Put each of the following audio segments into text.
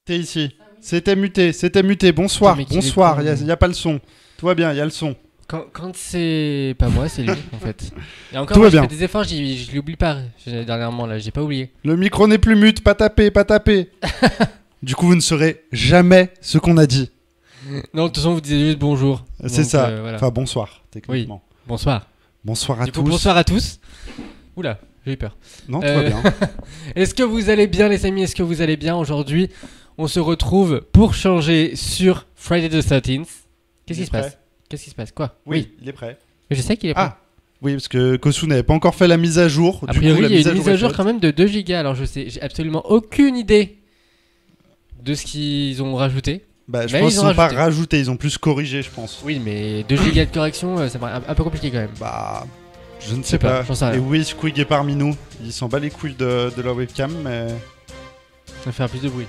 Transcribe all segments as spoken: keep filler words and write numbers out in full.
T'es ici. C'était muté, c'était muté. Bonsoir, bonsoir. Il n'y a, a pas le son. Tout va bien, il y a le son. Quand, quand c'est pas moi, c'est lui en fait. Et encore, Tout moi, va bien. Je fais des efforts, je l'oublie pas. Dernièrement, là, j'ai pas oublié. Le micro n'est plus mute, pas tapé, pas tapé. Du coup, vous ne saurez jamais ce qu'on a dit. Non, de toute façon, vous disiez juste bonjour. C'est ça. Euh, voilà. Enfin, bonsoir, techniquement. Oui. Bonsoir. Bonsoir à du tous. Coup, bonsoir à tous. Oula, j'ai eu peur. Non, tout euh... va bien. Est-ce que vous allez bien, les amis? Est-ce que vous allez bien? Aujourd'hui, on se retrouve pour changer sur Friday the thirteenth. Qu'est-ce qui se passe? Qu'est-ce qui se passe? Quoi? Oui, oui, il est prêt. Je sais qu'il est prêt. Ah, oui, parce que Kosu n'avait pas encore fait la mise à jour. A priori, il y a une mise à jour quand même de deux gigas. Alors, je sais, j'ai absolument aucune idée de ce qu'ils ont rajouté. Bah, je mais pense qu'ils n'ont pas rajouté, ils ont plus corrigé, je pense. Oui, mais deux gigas de correction, ça paraît un, un peu compliqué quand même. Bah, je ne sais, sais pas. pas. Sais rien. Et oui, Squig est parmi nous. Il s'en bat les couilles de, de la webcam, mais. Ça va faire plus de bruit.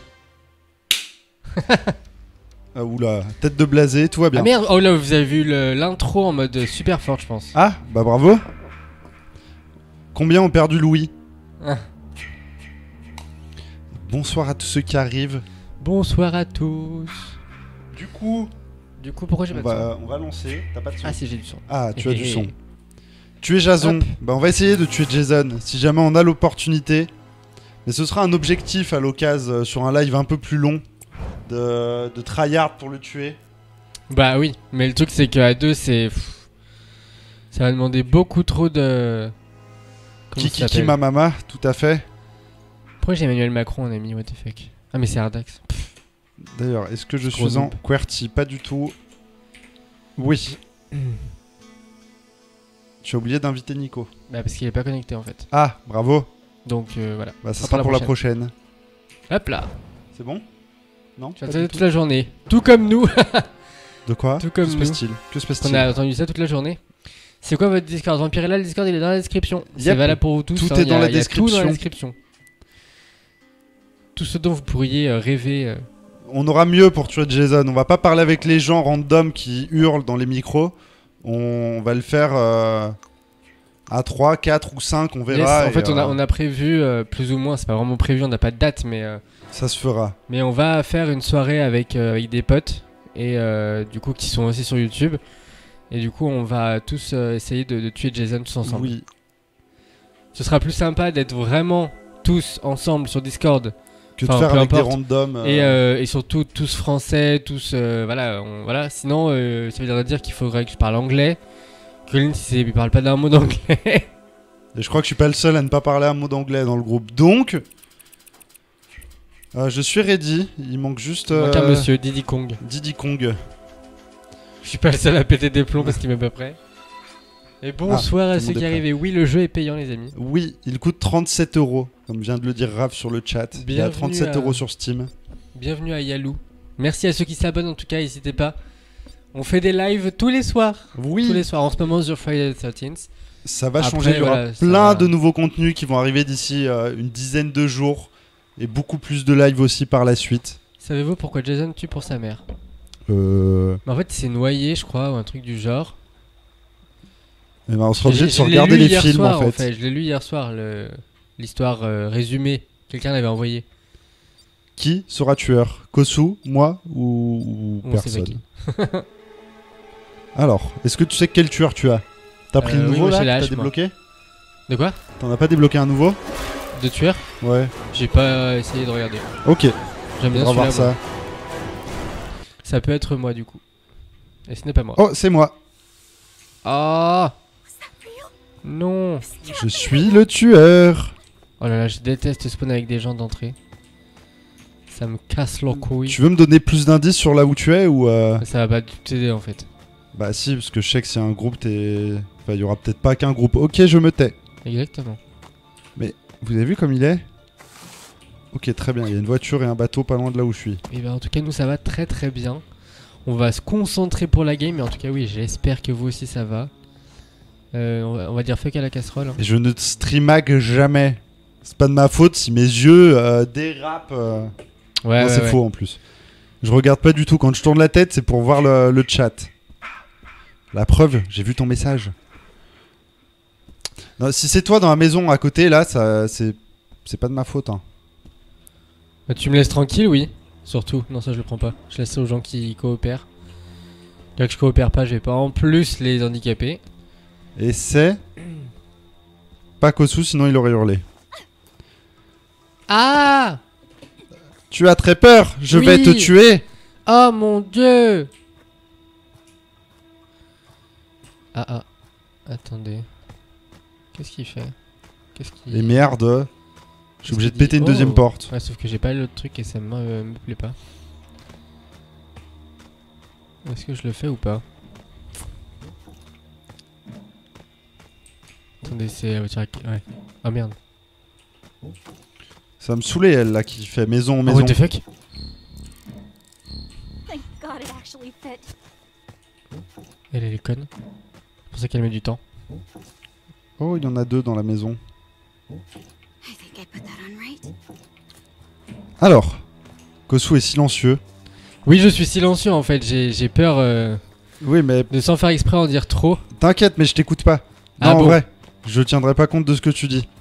Ah, oula, tête de blasé, tout va bien. Ah merde, oh là, vous avez vu l'intro en mode super fort, je pense. Ah, bah bravo. Combien ont perdu Louis? Ah. Bonsoir à tous ceux qui arrivent. Bonsoir à tous. Du coup, du coup, pourquoi j'ai pas de va, son? On va lancer. T'as pas de son? Ah si, j'ai du son. Ah, tu as du son. Tu es Jason. Hop. Bah, on va essayer de tuer Jason si jamais on a l'opportunité. Mais ce sera un objectif à l'occasion euh, sur un live un peu plus long de, de tryhard pour le tuer. Bah oui, mais le truc c'est qu'à deux, c'est. Ça va demander beaucoup trop de. Kiki Kiki Mama, tout à fait. Pourquoi j'ai Emmanuel Macron en ami? What the fuck? Ah, mais c'est Ardax. D'ailleurs, est-ce que je suis en QWERTY? Pas du tout. Oui. Tu as oublié d'inviter Nico. Bah, parce qu'il est pas connecté en fait. Ah, bravo. Donc euh, voilà. Bah, ça sera pour la prochaine. Hop là. C'est bon? Non? Tu as entendu toute la journée. Tout comme nous. De quoi? Tout comme nous. Que se passe-t-il? Que se passe-t-il? On a entendu ça toute la journée. C'est quoi votre Discord? Vampirella, le Discord il est dans la description. Yep. C'est valable pour vous tous. Tout hein, est dans a, la description. Tout dans la description. Tout ce dont vous pourriez euh, rêver. Euh... On aura mieux pour tuer Jason. On va pas parler avec les gens random qui hurlent dans les micros. On va le faire euh, à trois, quatre ou cinq, on verra. Yes, en fait, euh... on, a, on a prévu, euh, plus ou moins, c'est pas vraiment prévu, on n'a pas de date, mais... Euh, ça se fera. Mais on va faire une soirée avec, euh, avec des potes, et euh, du coup, qui sont aussi sur YouTube. Et du coup, on va tous euh, essayer de, de tuer Jason tous ensemble. Oui. Ce sera plus sympa d'être vraiment tous ensemble sur Discord. Que de faire avec importe. Des randoms. Euh... Et, euh, et surtout tous français, tous... Euh, voilà, on, voilà. Sinon, euh, ça veut dire qu'il faudrait que je parle anglais. Colin, si il parle pas d'un mot d'anglais. Et je crois que je suis pas le seul à ne pas parler un mot d'anglais dans le groupe. Donc, euh, je suis ready. Il manque juste... Il manque euh... un monsieur, Diddy Kong. Diddy Kong. Je suis pas le seul à péter des plombs parce qu'il m'est pas prêt. Et bonsoir ah, à ceux qui arrivent. Et oui, le jeu est payant, les amis. Oui, il coûte trente-sept euros, comme vient de le dire Raph sur le chat. Bienvenue il y a trente-sept euros sur Steam. Bienvenue à Yalou. Merci à ceux qui s'abonnent, en tout cas, n'hésitez pas. On fait des lives tous les soirs. Oui. Tous les soirs, en ce moment sur Friday the thirteenth. Ça va Après, changer, il y aura voilà, plein va... de nouveaux contenus qui vont arriver d'ici euh, une dizaine de jours. Et beaucoup plus de lives aussi par la suite. Savez-vous pourquoi Jason tue pour sa mère? Euh... En fait, il s'est noyé, je crois, ou un truc du genre. Et ben on sera obligé de se regarder les films soir, en, fait. en fait. Je l'ai lu hier soir, l'histoire euh, résumée. Quelqu'un l'avait envoyé. Qui sera tueur? Kosu, moi ou, ou On personne? sait pas qui. Alors, est-ce que tu sais quel tueur tu as? T'as pris euh, le nouveau oui, là? T'as débloqué? De quoi? T'en as pas débloqué un nouveau? De tueur? Ouais. J'ai pas essayé de regarder. Ok. J'aime bien voir ça. Moi. Ça peut être moi du coup. Et ce n'est pas moi. Oh, c'est moi. Ah. Non. Je suis le tueur. Oh là là, je déteste spawn avec des gens d'entrée. Ça me casse leur couille. Tu veux me donner plus d'indices sur là où tu es ou euh... Ça va pas t'aider en fait. Bah si, parce que je sais que c'est un groupe, t'es... Enfin, il y aura peut-être pas qu'un groupe. Ok, je me tais. Exactement. Mais vous avez vu comme il est? Ok, très bien. Il y a une voiture et un bateau pas loin de là où je suis. Et ben en tout cas, nous ça va très très bien. On va se concentrer pour la game, mais en tout cas, oui, j'espère que vous aussi ça va. Euh, on, va on va dire fuck à la casserole. Hein. Et je ne streamag jamais. C'est pas de ma faute si mes yeux euh, dérapent. Euh... Ouais, non, ouais, c'est ouais. faux en plus. Je regarde pas du tout. Quand je tourne la tête, c'est pour voir le, le chat. La preuve, j'ai vu ton message. Non, si c'est toi dans la maison à côté, là, ça, c'est, c'est pas de ma faute. Hein. Bah, tu me laisses tranquille, oui. Surtout, non ça je le prends pas. Je laisse ça aux gens qui coopèrent. Là que je coopère pas, je vais pas en plus les handicaper. Et c'est... Pas Kosu, sinon il aurait hurlé. Ah! Tu as très peur, je Oui. vais te tuer. Oh mon dieu! Ah ah. Attendez. Qu'est-ce qu'il fait? Qu'est-ce qu'il... Et merde. Je suis obligé de qu'il péter dit une deuxième Oh. porte. Ouais, sauf que j'ai pas l'autre truc et ça me, euh, me plaît pas. Est-ce que je le fais ou pas? Attendez, c'est la voiture à... Ouais. Oh merde. Ça me saoulait elle là qui fait maison Oh, maison. what the fuck? Thank God it actually fit. Elle, elle est conne. C'est pour ça qu'elle met du temps. Oh, il y en a deux dans la maison. I think I put that on right. Alors, Kosu est silencieux. Oui, je suis silencieux en fait. J'ai j'ai peur euh, Oui, mais de sans faire exprès en dire trop. t'inquiète, mais je t'écoute pas. Ah Non, en bon vrai, je tiendrai pas compte de ce que tu dis.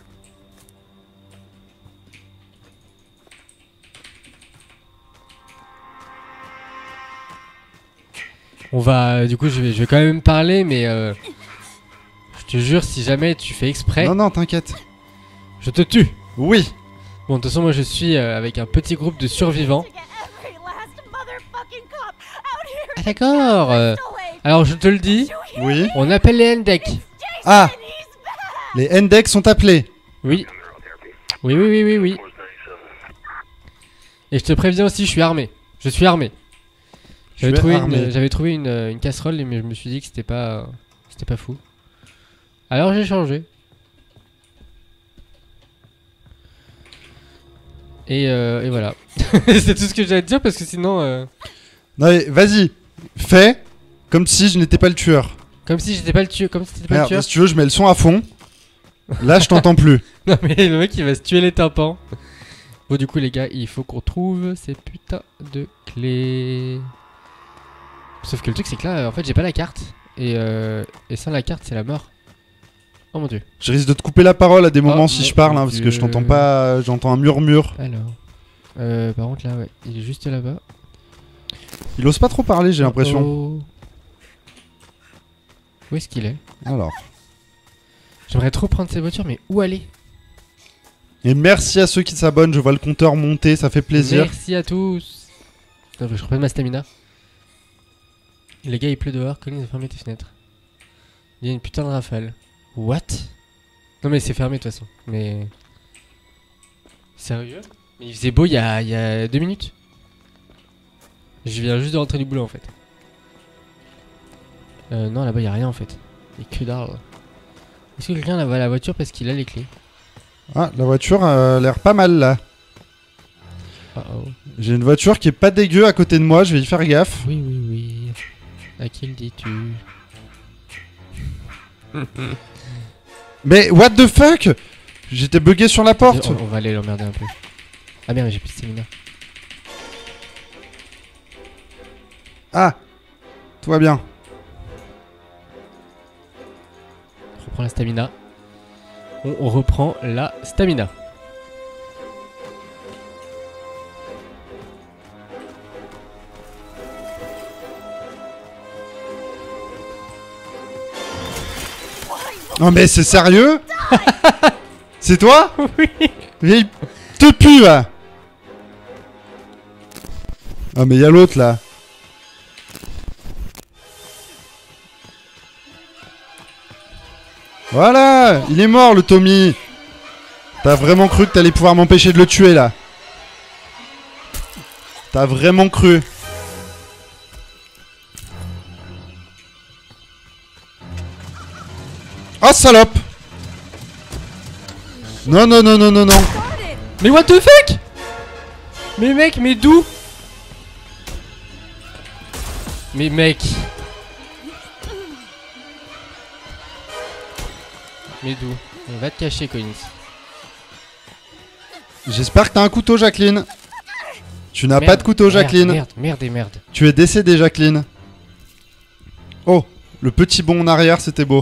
On va... Du coup, je vais, je vais quand même parler, mais... Euh, je te jure, si jamais tu fais exprès, Non, non, t'inquiète. je te tue. Oui. Bon, de toute façon, moi je suis euh, avec un petit groupe de survivants. To get every last motherfucking cop out here. Ah d'accord euh, Alors je te le dis, Oui. on appelle les N-Deck. Ah, And he's back. les N-Deck sont appelés. Oui. Oui, oui, oui, oui, oui. Et je te préviens aussi, je suis armé. Je suis armé. Je J'avais suis trouvé, armé. une, j'avais trouvé une, euh, une casserole, mais je me suis dit que c'était pas, c'était pas fou. Alors j'ai changé. Et, euh, et voilà. C'est tout ce que j'ai à te dire parce que sinon, euh, Non, mais vas-y, fais comme si je n'étais pas le tueur. comme si j'étais pas le tueur, comme si t'étais pas le Merde, tueur. si tu veux, je mets le son à fond. Là, je t'entends plus. Non mais le mec il va se tuer les tympans. Bon du coup les gars il faut qu'on trouve ces putains de clés. Sauf que le truc c'est que là en fait j'ai pas la carte. Et, euh, et sans la carte c'est la mort. Oh mon dieu. Je risque de te couper la parole à des moments Oh, si mon je parle, hein, parce que je Dieu. t'entends pas, j'entends un murmure. Alors. Euh, par contre là ouais il est juste là-bas. Il ose pas trop parler, j'ai l'impression. Oh. Où est-ce qu'il est, Alors. J'aimerais trop prendre cette voiture mais où aller? Et merci à ceux qui s'abonnent, je vois le compteur monter, ça fait plaisir. Merci à tous. Attends, je reprends ma stamina. Les gars, il pleut dehors, Colin, fermez tes fenêtres. Il y a une putain de rafale. What? Non mais c'est fermé de toute façon. Mais... Sérieux? Mais il faisait beau il y a, il y a deux minutes. Je viens juste de rentrer du boulot en fait. Euh, non, là-bas il y a rien en fait. Il y a que d'arbres. Est-ce que quelqu'un a la voiture parce qu'il a les clés? Ah, la voiture a l'air pas mal là. Oh oh. J'ai une voiture qui est pas dégueu à côté de moi, je vais y faire gaffe. Oui, oui, oui. À qui le dis-tu? Mais what the fuck? J'étais bugué sur la porte. On, on va aller l'emmerder un peu. Ah merde, j'ai plus de stamina. Ah, tout va bien. On reprend la stamina. On, on reprend la stamina. Non mais c'est sérieux? C'est toi? Oui. Vieille te pue là. Ah mais y'a l'autre là. Voilà, il est mort le Tommy. T'as vraiment cru que t'allais pouvoir m'empêcher de le tuer là? T'as vraiment cru? Oh salope! Non non non non non non. Mais what the fuck? Mais mec, mais d'où? Mais mec. Mais d'où? On va te cacher, Collins. J'espère que t'as un couteau, Jacqueline. Tu n'as pas Merde, de couteau, merde, Jacqueline. Merde, merde et merde. Tu es décédée, Jacqueline. Oh, le petit bond en arrière, c'était beau.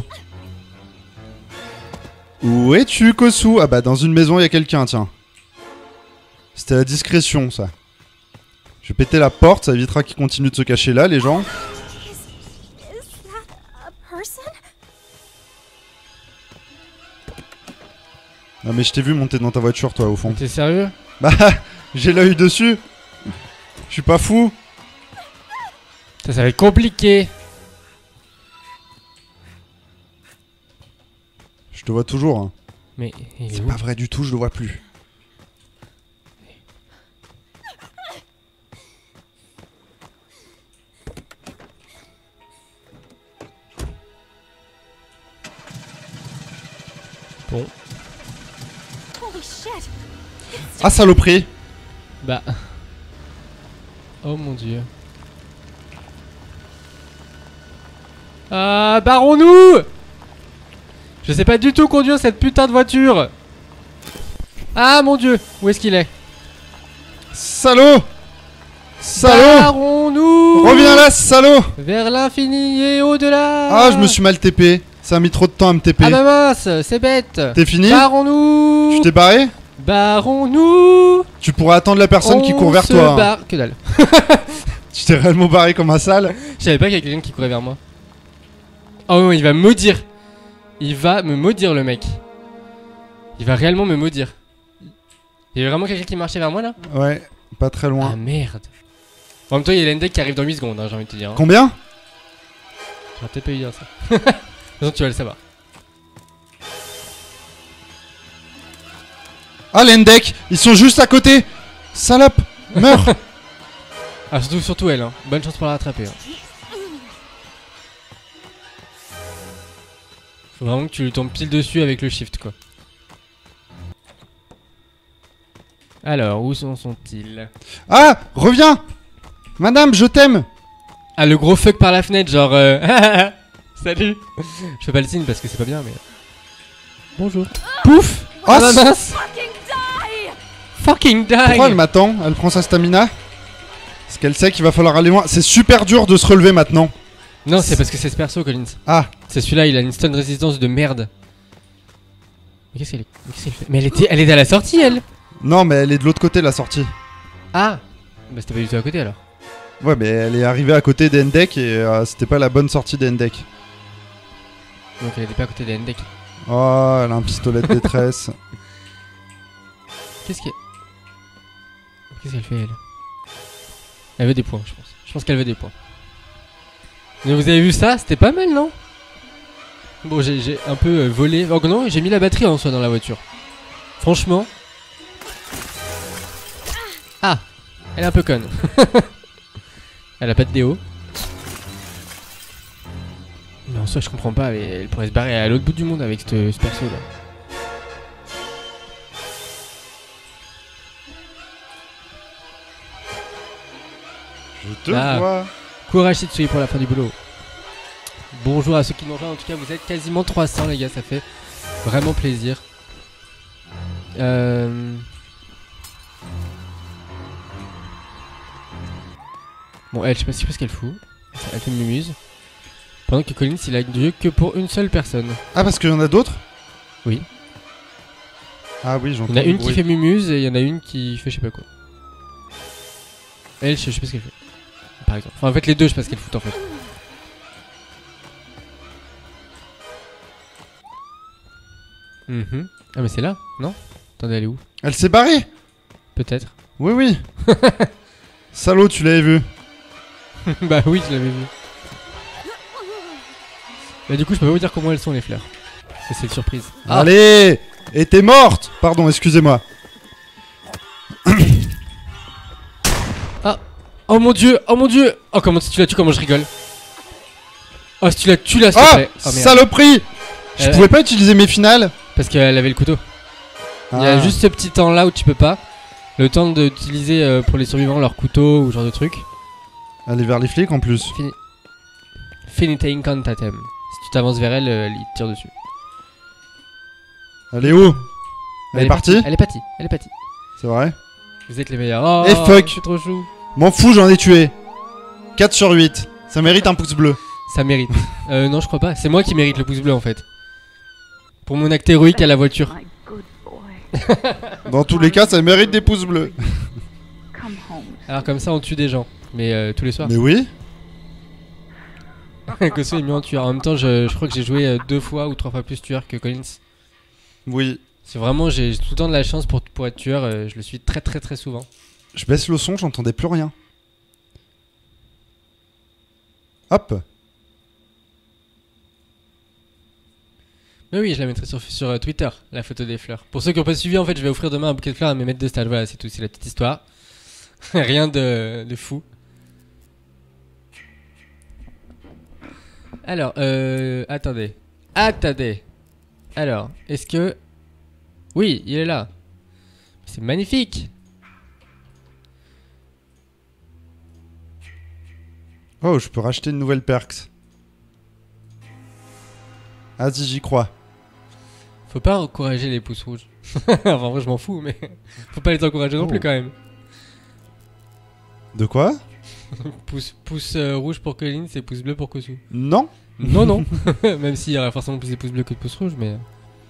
Où es-tu, Kosu? Ah bah dans une maison, il y a quelqu'un, tiens. C'était la discrétion, ça. Je vais péter la porte, ça évitera qu'ils continuent de se cacher là, les gens. Is, is that a person? Ah mais je t'ai vu monter dans ta voiture, toi, au fond. T'es sérieux? Bah, j'ai l'œil dessus. Je suis pas fou. Ça, ça va être compliqué. Je te vois toujours. Hein. Mais il est C'est où? pas vrai du tout, je le vois plus. Bon. Holy shit! Ah, saloperie. Bah. Oh mon dieu. Ah, barrons-nous! Je sais pas du tout conduire cette putain de voiture. Ah mon dieu, où est-ce qu'il est? Salaud. Salaud. Barrons-nous! Reviens là, salaud. Vers l'infini et au-delà. Ah, je me suis mal T P. Ça a mis trop de temps à me T P. Ah bah mince, c'est bête. T'es fini? Barrons-nous! Tu t'es barré? Barrons-nous! Tu pourras attendre la personne qui On court vers se toi. hein. barre- Que dalle. Tu t'es réellement barré comme un sale. Je savais pas qu'il y avait quelqu'un qui courait vers moi. Oh, il va me maudire. Il va me maudire, le mec. Il va réellement me maudire. Il y avait vraiment quelqu'un qui marchait vers moi là? Ouais, pas très loin. Ah merde. En même temps, il y a l'Endek qui arrive dans huit secondes, hein, j'ai envie de te dire. Hein. Combien? J'aurais peut-être pas eu dire ça. De toute façon, tu vas le savoir. Ah, l'Endek, ils sont juste à côté. Salope, meurs. Ah, surtout, surtout elle. Hein. Bonne chance pour la rattraper. Hein. Faut vraiment que tu lui tombes pile dessus avec le shift, quoi. Alors, où sont- sont-ils? Ah, reviens. Madame, je t'aime. Ah, le gros fuck par la fenêtre, genre... Euh... Salut. Je fais pas le signe parce que c'est pas bien, mais... Bonjour. Pouf. Oh, Ah, la c'est- mince. Fucking die! Fucking die. Pourquoi elle m'attend? Elle prend sa stamina? Parce qu'elle sait qu'il va falloir aller loin. C'est super dur de se relever maintenant. Non, c'est parce que c'est ce perso, Collins. Ah, C'est celui-là, il a une stun résistance de merde. Mais qu'est-ce qu'elle mais qu'est-ce qu'elle fait? Mais elle était, elle était à la sortie, elle. non, mais elle est de l'autre côté de la sortie. Ah. Bah c'était pas du tout à côté alors. Ouais, mais elle est arrivée à côté d'Endek et euh, c'était pas la bonne sortie d'Endek. Donc elle était pas à côté de la Ndek. Oh, elle a un pistolet de détresse. Qu'est-ce qu'elle... Qu'est-ce qu'elle fait, elle? Elle veut des points, je pense. Je pense qu'elle veut des points. Mais vous avez vu ça? C'était pas mal, non? Bon, j'ai j'ai un peu euh, volé. Oh non, j'ai mis la batterie en soi dans la voiture. Franchement. Ah, elle est un peu conne. Elle a pas de déo. Mais en soi, je comprends pas. Elle, elle pourrait se barrer à l'autre bout du monde avec ce, ce perso là. Je te Ah. vois. Courage Shitsui pour la fin du boulot. Bonjour à ceux qui nous rejoignent. En tout cas, vous êtes quasiment trois cents, les gars. Ça fait vraiment plaisir. Euh... Bon, elle, je sais pas, je sais pas ce qu'elle fout. Elle fait une mumuse. Pendant que Collins, il a Dieu que pour une seule personne. Ah, parce qu'il y en a d'autres? Oui. Ah oui, j'entends. Il y en a le une qui bruit. fait mumuse et il y en a une qui fait je sais pas quoi. Elle, je sais, je sais pas ce qu'elle fait. Par exemple. Enfin, en fait, les deux, je sais pas ce qu'elles foutent en fait. Mhm. Ah, mais c'est là, non? Attendez, elle est où? Elle s'est barrée. Peut-être. Oui, oui. Salaud, tu l'avais vu. Bah oui, je l'avais vu. Bah, du coup, je peux pas vous dire comment elles sont les fleurs. Parce que c'est une surprise. Ah. Allez. Et t'es morte. Pardon, excusez-moi. Oh mon dieu, oh mon dieu. Oh, comment si tu la tues, comment je rigole. Oh, si tu la tues là, s'il te Ah, plaît. Oh, merde. saloperie. Je Euh, pouvais pas utiliser mes finales. Parce qu'elle avait le couteau. Il y a Ah. juste ce petit temps là où tu peux pas. Le temps d'utiliser euh, pour les survivants leur couteau ou ce genre de truc. Aller vers les flics en plus. Fini. Finite incantatem. Si tu t'avances vers elle, euh, il te tire dessus. Elle est où? Elle est partie? Elle est partie, elle est partie. C'est vrai? Vous êtes les meilleurs. Oh, Eh, fuck. c'est trop chou. M'en fous, j'en ai tué. quatre sur huit. Ça mérite un pouce bleu. Ça mérite. euh, non, je crois pas. C'est moi qui mérite le pouce bleu en fait. Pour mon acte héroïque à la voiture. Dans tous les cas, ça mérite des pouces bleus. Come home, Alors comme ça on tue des gens, mais euh, tous les soirs. Mais oui. Koso est mieux en tueur. En même temps, je, je crois que j'ai joué euh, deux fois ou trois fois plus tueur que Collins. Oui. C'est vraiment, j'ai j'ai tout le temps de la chance pour, pour être tueur. euh, je le suis très très très souvent. Je baisse le son, j'entendais plus rien. Hop. Mais oui, je la mettrai sur, sur euh, Twitter, la photo des fleurs. Pour ceux qui n'ont pas suivi, en fait, je vais offrir demain un bouquet de fleurs à mes maîtres de stage. Voilà, c'est tout, c'est la petite histoire. Rien de, de fou. Alors, euh... Attendez. Attendez. Alors, est-ce que... Oui, il est là. C'est magnifique. Oh, je peux racheter une nouvelle perks. Ah si, j'y crois. Faut pas encourager les pouces rouges. Enfin, moi, je m'en fous, mais... Faut pas les encourager non Oh. plus, quand même. De quoi? Pouce, pouce euh, rouge pour Colin, c'est pouce bleu pour Kosu. Non. Non, non. Même s'il y aurait forcément plus de pouces bleus que de pouces rouges, mais...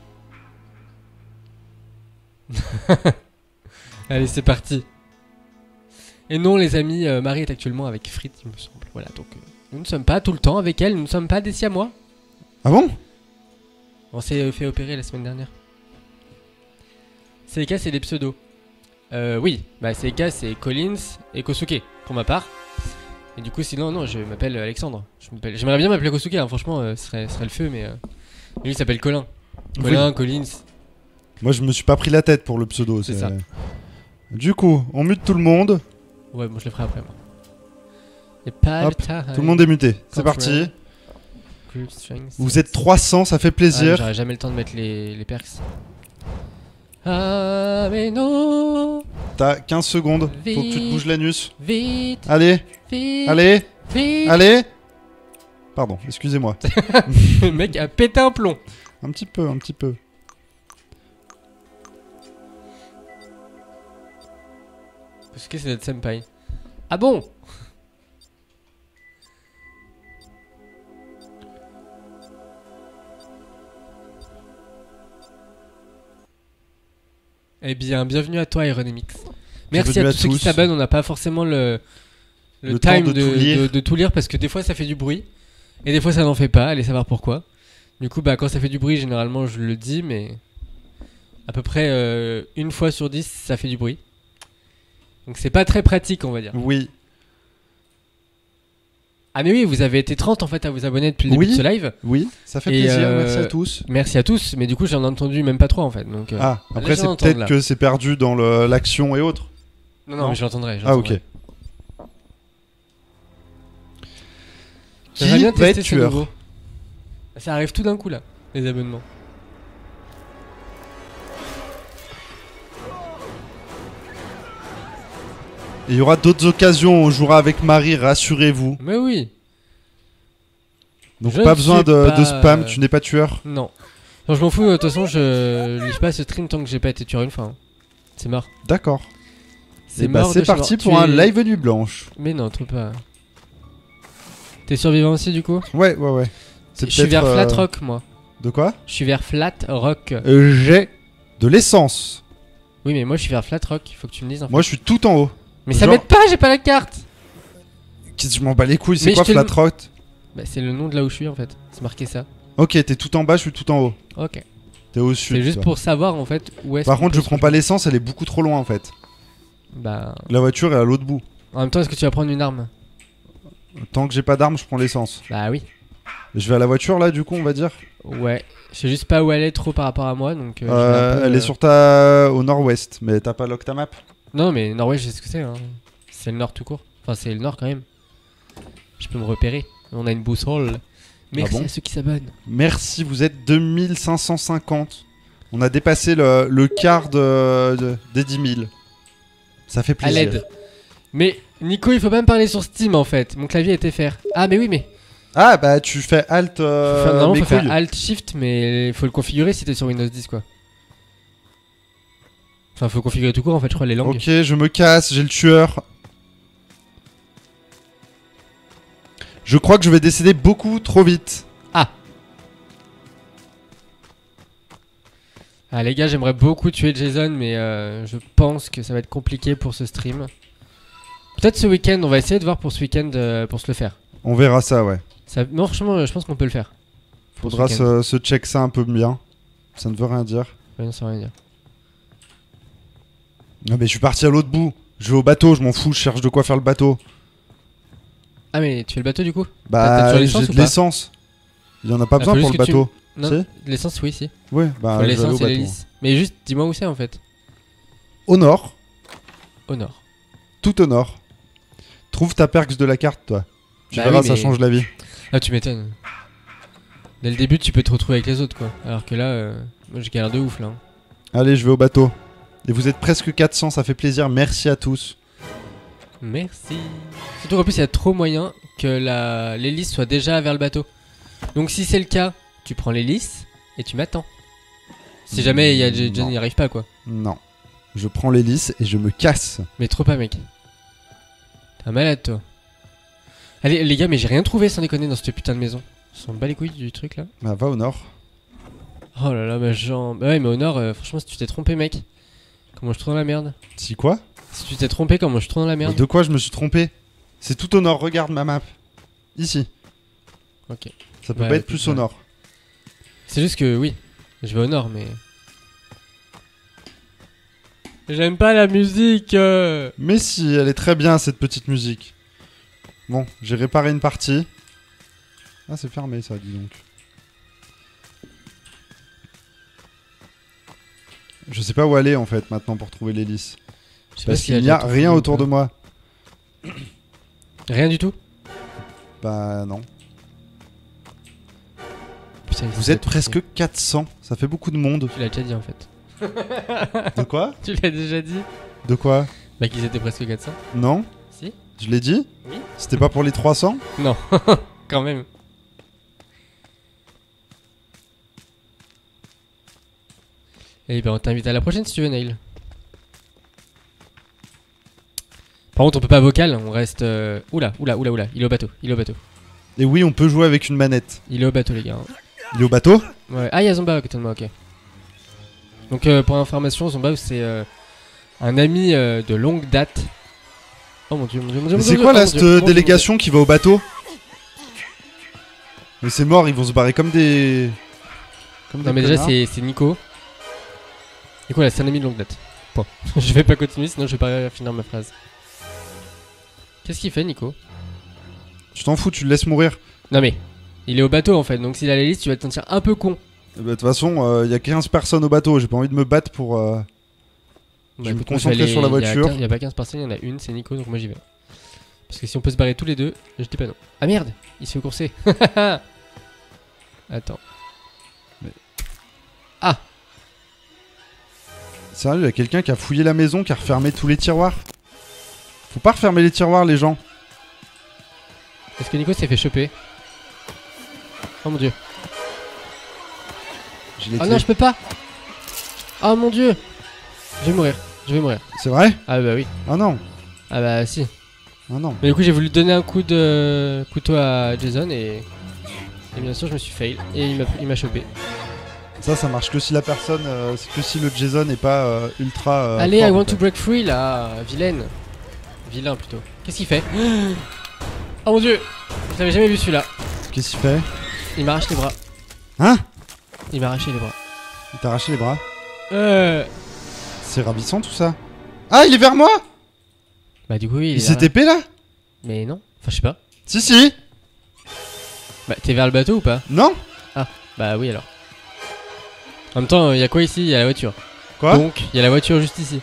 Allez, c'est parti. Et non, les amis, euh, Marie est actuellement avec Frit, il me semble. Voilà, donc euh, nous ne sommes pas tout le temps avec elle, nous ne sommes pas des siamois. Ah bon? On s'est euh, fait opérer la semaine dernière. C D K, c'est des pseudos. Euh, oui, bah C D K, c'est Collins et Kosuke, pour ma part. Et du coup, sinon, non, je m'appelle Alexandre. Je m'appelle- J'aimerais bien m'appeler Kosuke, hein, franchement, euh, ce serait, ce serait le feu, mais... euh, Lui, il s'appelle Colin. Colin, Collins. Moi, je me suis pas pris la tête pour le pseudo. C'est ça. Du coup, on mute tout le monde. Ouais, bon, je le ferai après, moi. Y'a pas Hop, le time. Tout le monde est muté. C'est Control. parti. Group strength. Vous êtes trois cents, ça fait Ah, mais plaisir. J'aurais jamais le temps de mettre les, les perks. Ah, mais non. T'as quinze secondes. Faut que tu te Vite. bouges l'anus. Vite, Allez, vite, allez, vite. allez. Pardon, excusez-moi. Le mec a pété un plomb. Un petit peu, un petit peu. Parce que c'est notre senpai. Ah bon? Eh bien, bienvenue à toi, Ironemix. Merci Bienvenue à à tous ceux qui tous. s'abonnent. On n'a pas forcément le, le, Le temps time de de, tout lire. de- de tout lire parce que des fois ça fait du bruit et des fois ça n'en fait pas. Allez savoir pourquoi. Du coup, bah, quand ça fait du bruit, généralement je le dis, mais à peu près euh, une fois sur dix, ça fait du bruit. Donc c'est pas très pratique, on va dire. Oui. Ah, mais oui, vous avez été trente en fait à vous abonner depuis le début Oui. de ce live. Oui, ça fait Et, plaisir. euh, Merci à tous. Merci à tous, mais du coup j'en ai entendu même pas trois en fait. Donc, euh, Ah, là, après, je c'est l'entends, peut-être là. que c'est perdu dans le- l'action et autres. Non, non, non. mais je l'entendrai. je Ah, ok. l'entendrai. Qui J'aimerais bien va tester être ce tueur? nouveau. Ça arrive tout d'un coup là, les abonnements. Et il y aura d'autres occasions. On jouera avec Marie, rassurez-vous. Mais oui. Donc Je pas ne besoin suis de, pas, de spam, euh, tu n'es pas tueur. Non. Non, je m'en fous, de toute façon, je lis pas ce stream tant que j'ai pas été tueur une fois. hein. C'est mort. D'accord. C'est Et bah mort. c'est de chez parti mort. pour Tu un es- live nuit blanche. Mais non, trop pas. T'es survivant aussi du coup? Ouais, ouais, ouais. C'est Je suis vers peut-être, euh, Flat Rock moi. De quoi? Je suis vers Flat Rock. Euh, J'ai de l'essence. Oui, mais moi je suis vers Flat Rock, il faut que tu me dises en fait. Moi je suis tout en haut. Mais ça genre- m'aide pas, j'ai pas la carte! Qu'est-ce que je m'en bats les couilles, c'est Mais quoi je te le- Flat Rock? Bah, c'est le nom de là où je suis en fait. C'est marqué ça. Ok, t'es tout en bas, je suis tout en haut. Ok. T'es au sud. C'est juste toi. pour savoir en fait où est-ce Par qu'on contre, peut je se prends pas l'essence, elle est beaucoup trop loin en fait. Bah. La voiture est à l'autre bout. En même temps, est-ce que tu vas prendre une arme? Tant que j'ai pas d'arme, je prends l'essence. Bah oui. Je vais à la voiture là, du coup, on va dire. Ouais. Je sais juste pas où elle est trop par rapport à moi donc. euh, je vais Euh, un peu, elle euh, est sur ta. Au nord-ouest, mais t'as pas lock ta map. Non, mais Norvège, je sais ce que c'est. Hein. C'est le nord tout court. Enfin, c'est le nord quand même. Je peux me repérer. On a une boussole. Merci bon à ceux qui s'abonnent. Merci, vous êtes deux mille cinq cent cinquante. On a dépassé le, le quart de, de- des dix mille. Ça fait À plaisir. l'aide. Mais Nico, il faut pas me parler sur Steam en fait. Mon clavier était faire. Ah, mais oui, mais. Ah bah tu fais alt euh, Enfin, normalement, mes faut faire couilles. Alt Shift, mais il faut le configurer si t'es sur Windows dix quoi. Enfin, faut configurer tout court en fait, je crois, les langues. Ok, je me casse, j'ai le tueur. Je crois que je vais décéder beaucoup trop vite. Ah, les gars, j'aimerais beaucoup tuer Jason, mais euh, je pense que ça va être compliqué pour ce stream. Peut-être ce week-end, on va essayer de voir pour ce week-end euh, pour se le faire. On verra ça, ouais. Ça... Non, franchement, je pense qu'on peut le faire. Pour Faudra ce week-end. se, se check ça un peu bien. Ça ne veut rien dire. Ouais, non, ça veut rien dire. Non, mais je suis parti à l'autre bout. Je vais au bateau, je m'en fous, je cherche de quoi faire le bateau. Ah, mais tu fais le bateau du coup? T'as- t'as Bah, toujours l'essence j'ai ou de pas l'essence. Il y en a pas Ah, besoin faut pour juste le que tu- bateau. Non, Si l'essence, oui, si. Ouais, bah, Faut je vais aller au l'essence et bateau. l'hélice. Mais juste, dis-moi où c'est en fait. Au nord, Au nord. tout au nord. Trouve ta perks de la carte, toi. Tu Bah verras, oui, ça mais- change la vie. Ah, tu m'étonnes. Dès le début, tu peux te retrouver avec les autres, quoi. Alors que là, euh, moi j'ai galère de ouf là. hein. Allez, je vais au bateau. Et vous êtes presque quatre cents, ça fait plaisir. Merci à tous. Merci. Surtout qu'en plus, il y a trop moyen que la... l'hélice soit déjà vers le bateau. Donc, si c'est le cas, tu prends l'hélice et tu m'attends. Si jamais il y a Non. John n'y arrive pas, quoi. Non. Je prends l'hélice et je me casse. Mais trop pas, mec. T'es un malade, toi. Allez, les gars, mais j'ai rien trouvé sans déconner dans cette putain de maison. On s'en bat les couilles du truc là. Bah, va au nord. Oh là là, ma jambe. Bah ouais, mais au nord, euh, franchement, si tu t'es trompé, mec. Comment je suis trop dans la merde. Si quoi? Si tu t'es trompé, comment je suis trop dans la merde. De quoi je me suis trompé? C'est tout au nord, regarde ma map. Ici. Ok. Ça peut Ouais, pas être ok, plus au ouais. nord. C'est juste que, oui, je vais au nord, mais. J'aime pas la musique. euh. Mais si, elle est très bien cette petite musique. Bon, j'ai réparé une partie. Ah, c'est fermé ça, dis donc. Je sais pas où aller en fait maintenant pour trouver l'hélice. Je sais pas Parce s'il qu'il n'y a d'autres rien films ou autour pas. de moi. Rien du tout. Bah non. Putain, il Vous faut êtes tout presque faire. quatre cents. Ça fait beaucoup de monde. Tu l'as déjà dit en fait. De quoi? Tu l'as déjà dit. De quoi? Bah qu'ils étaient presque quatre cents. Non? Si. Je l'ai dit? Oui. C'était pas pour les trois cents? Non. Quand même. Et ben on t'invite à la prochaine si tu veux, Nail. Par contre, on peut pas vocal, on reste. euh, Oula, oula, oula, oula. Il est au bateau, il est au bateau. Et oui, on peut jouer avec une manette. Il est au bateau, les gars. Il est au bateau? Ouais. Ah, il y a Zomba à côté de moi, ok. Donc, euh, pour information, Zomba, c'est euh, un ami euh, de longue date. Oh mon dieu, mon dieu, mon dieu. Mais mon c'est dieu, quoi oh là mon cette dieu, mon dieu, délégation qui va au bateau? Mais c'est mort, ils vont se barrer comme des. Comme Non, des mais déjà, connards. c'est c'est Nico. Nico, là, c'est un ami de longue date. Point. Je vais pas continuer, sinon je vais pas finir ma phrase. Qu'est-ce qu'il fait, Nico? Tu t'en fous, tu le laisses mourir. Non, mais il est au bateau en fait, donc s'il a la liste, tu vas te sentir un peu con. Eh ben, De toute façon, il y a quinze personnes au bateau, j'ai pas envie de me battre pour. euh, Je vais me écoute, moi, concentrer aller- sur la il y a voiture. quinze- Il y a pas quinze personnes, il y en a une, c'est Nico, donc moi j'y vais. Parce que si on peut se barrer tous les deux, je dis pas non. Ah merde, il se fait courser. Attends. Sérieux, il y a quelqu'un qui a fouillé la maison, qui a refermé tous les tiroirs. Faut pas refermer les tiroirs, les gens. Est-ce que Nico s'est fait choper? Oh mon dieu. J'ai les Oh clés. non, je peux pas. Oh mon dieu. Je vais mourir. Je vais mourir. C'est vrai? Ah bah oui. Ah non. Ah bah si. Ah non. Mais du coup, j'ai voulu donner un coup de couteau à Jason et. Et bien sûr, je me suis fail. Et il m'a il m'a chopé. Ça, ça marche que si la personne. euh, c'est que si le Jason n'est pas euh, ultra. euh, Allez, fort, I want quoi. to break free là. Vilaine. Vilain plutôt. Qu'est-ce qu'il fait? Oh mon dieu. Je l'avais jamais vu celui-là. Qu'est-ce qu'il fait? Il m'arrache les bras. Hein? Il m'a arraché les bras. Il t'a arraché les bras? Euh. C'est ravissant tout ça. Ah, il est vers moi? Bah du coup, oui. Il est s'est vers là. T P là? Mais non. Enfin, je sais pas. Si, si. Bah, t'es vers le bateau ou pas? Non? Bah oui alors. En même temps, il y a quoi ici? Il y a la voiture. Quoi? Donc, il y a la voiture juste ici.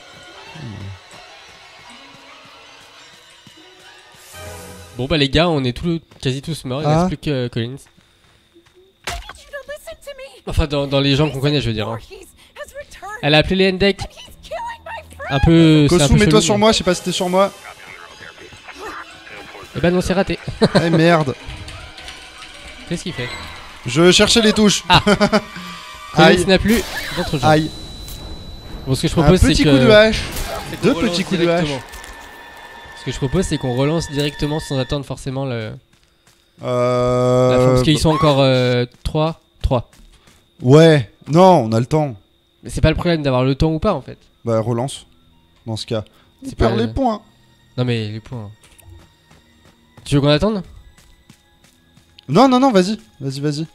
Bon bah les gars, on est tous, quasi tous morts, il Ah. reste plus que euh, Collins. I want you to listen to me. Enfin dans, dans les gens qu'on connaît je veux dire. hein. Voorhees has returned, Elle a appelé les Hendek. and he's killing my friend. Un peu... c'est un Kosu, peu mets-toi chelou, sur mais- moi, je sais pas si t'es sur moi. Eh ben non c'est raté. Eh merde. Qu'est-ce qu'il fait? Je cherchais les touches. Ah. Collins Aïe. n'a plus d'autres gens. Aïe. Bon ce que je Un propose c'est petit que... coup de hache. c'est qu'on Deux relance petits coups de hache. directement. Ce que je propose c'est qu'on relance directement sans attendre forcément le... Euh... la fin. Parce qu'ils sont encore euh, trois. trois. Ouais. Non, on a le temps. Mais c'est pas le problème d'avoir le temps ou pas en fait. Bah relance. Dans ce cas. On C'est perd pas- les points. Non mais les points. Tu veux qu'on attende? Non, non, non, vas-y. Vas-y, vas-y.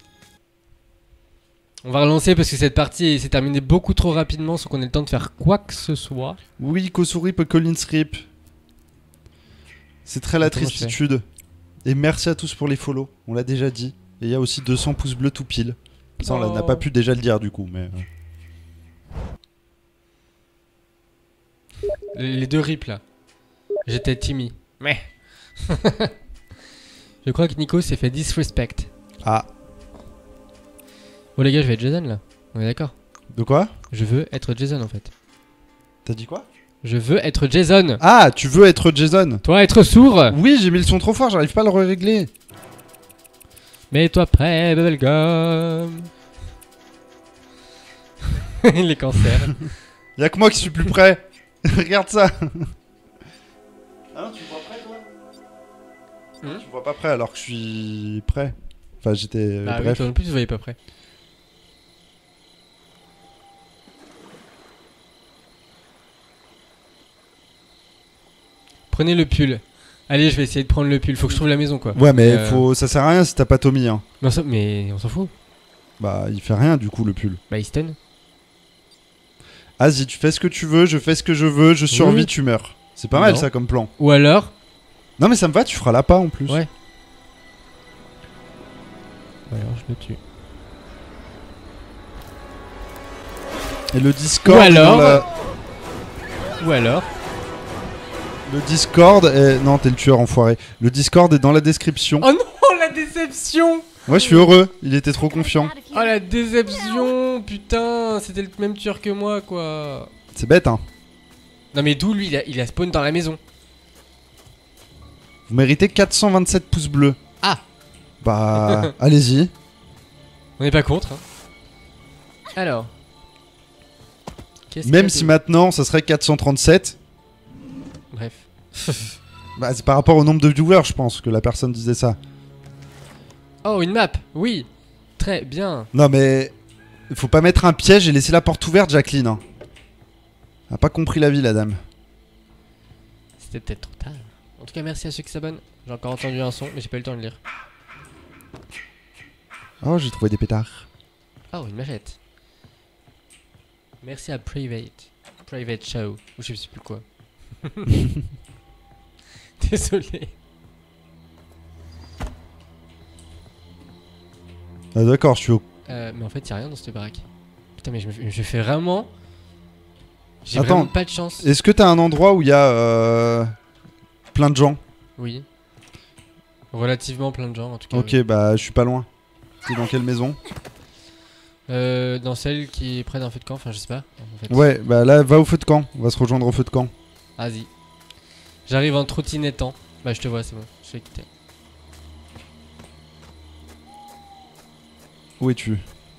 On va relancer parce que cette partie s'est terminée beaucoup trop rapidement sans qu'on ait le temps de faire quoi que ce soit. Oui, Kosuri peut Collins Rip. C'est très la Comment je fais tristitude. Et merci à tous pour les follow. On l'a déjà dit. Et il y a aussi deux cents pouces bleus tout pile. Ça, on Oh. n'a pas pu déjà le dire du coup. Mais... Les deux rips là. J'étais Timmy. Mais. Je crois que Nico s'est fait disrespect. Ah. Bon les gars, je vais être Jason là. On est d'accord? De quoi? Je veux être Jason en fait. T'as dit quoi? Je veux être Jason. Ah, tu veux être Jason? Toi être sourd. Oui, j'ai mis le son trop fort, j'arrive pas à le régler. Mets-toi prêt, bubblegum. Les cancers. Y'a que moi qui suis plus prêt. Regarde ça. Ah non, tu me vois prêt toi? Hmm Tu me vois pas prêt alors que je suis prêt. Enfin, j'étais. Bah oui, bref. toi non plus tu voyais pas prêt. Prenez le pull. Allez, je vais essayer de prendre le pull. Faut que je trouve la maison quoi. Ouais, mais Euh, faut... ça sert à rien si t'as pas Tommy. Hein. Mais on s'en- mais on s'en fout. Bah, il fait rien du coup le pull. Bah, il stun. Vas-y, tu fais ce que tu veux, je fais ce que je veux, je survis, Oui. tu meurs. C'est pas mal Non. ça comme plan. Ou alors. Non, mais ça me va, tu feras l'appât en plus. Ouais. Ou alors je le tue. Et le Discord. Ou est dans alors- la- Ou alors. Le Discord est. Non, t'es le tueur enfoiré. Le Discord est dans la description. Oh non, la déception! Moi, je suis heureux, il était trop confiant. Oh la déception! Putain, c'était le même tueur que moi quoi. C'est bête, hein. Non mais d'où lui il a, il a spawn dans la maison? Vous méritez quatre cent vingt-sept pouces bleus. Ah. Bah, allez-y. On n'est pas contre. Hein. Alors. Qu'est-ce qu'il y Même a si de- maintenant, ça serait quatre cent trente-sept. Bref. Bah, c'est par rapport au nombre de viewers, je pense, que la personne disait ça. Oh, une map! Oui! Très bien. Non, mais. Faut pas mettre un piège et laisser la porte ouverte, Jacqueline. Hein. Elle a pas compris la vie, la dame. C'était peut-être trop tard. En tout cas, merci à ceux qui s'abonnent. J'ai encore entendu un son, mais j'ai pas eu le temps de le lire. Oh, j'ai trouvé des pétards. Oh, une machette. Merci à Private. Private Show. Ou je sais plus quoi. Désolé. Ah, d'accord, je suis au. Euh, mais en fait, y'a rien dans cette baraque. Putain, mais je, me fais- je fais vraiment. J'ai Attends. vraiment pas de chance. Est-ce que t'as un endroit où il y a. Euh... plein de gens? Oui. Relativement plein de gens en tout cas. Ok, oui. bah, je suis pas loin. T'es dans quelle maison? Euh, dans celle qui est près d'un feu de camp, enfin je sais pas. En fait. Ouais, bah là, va au feu de camp. On va se rejoindre au feu de camp. Vas-y. J'arrive en trottinettant. Bah je te vois, c'est bon. Je sais que t'es. Où es-tu?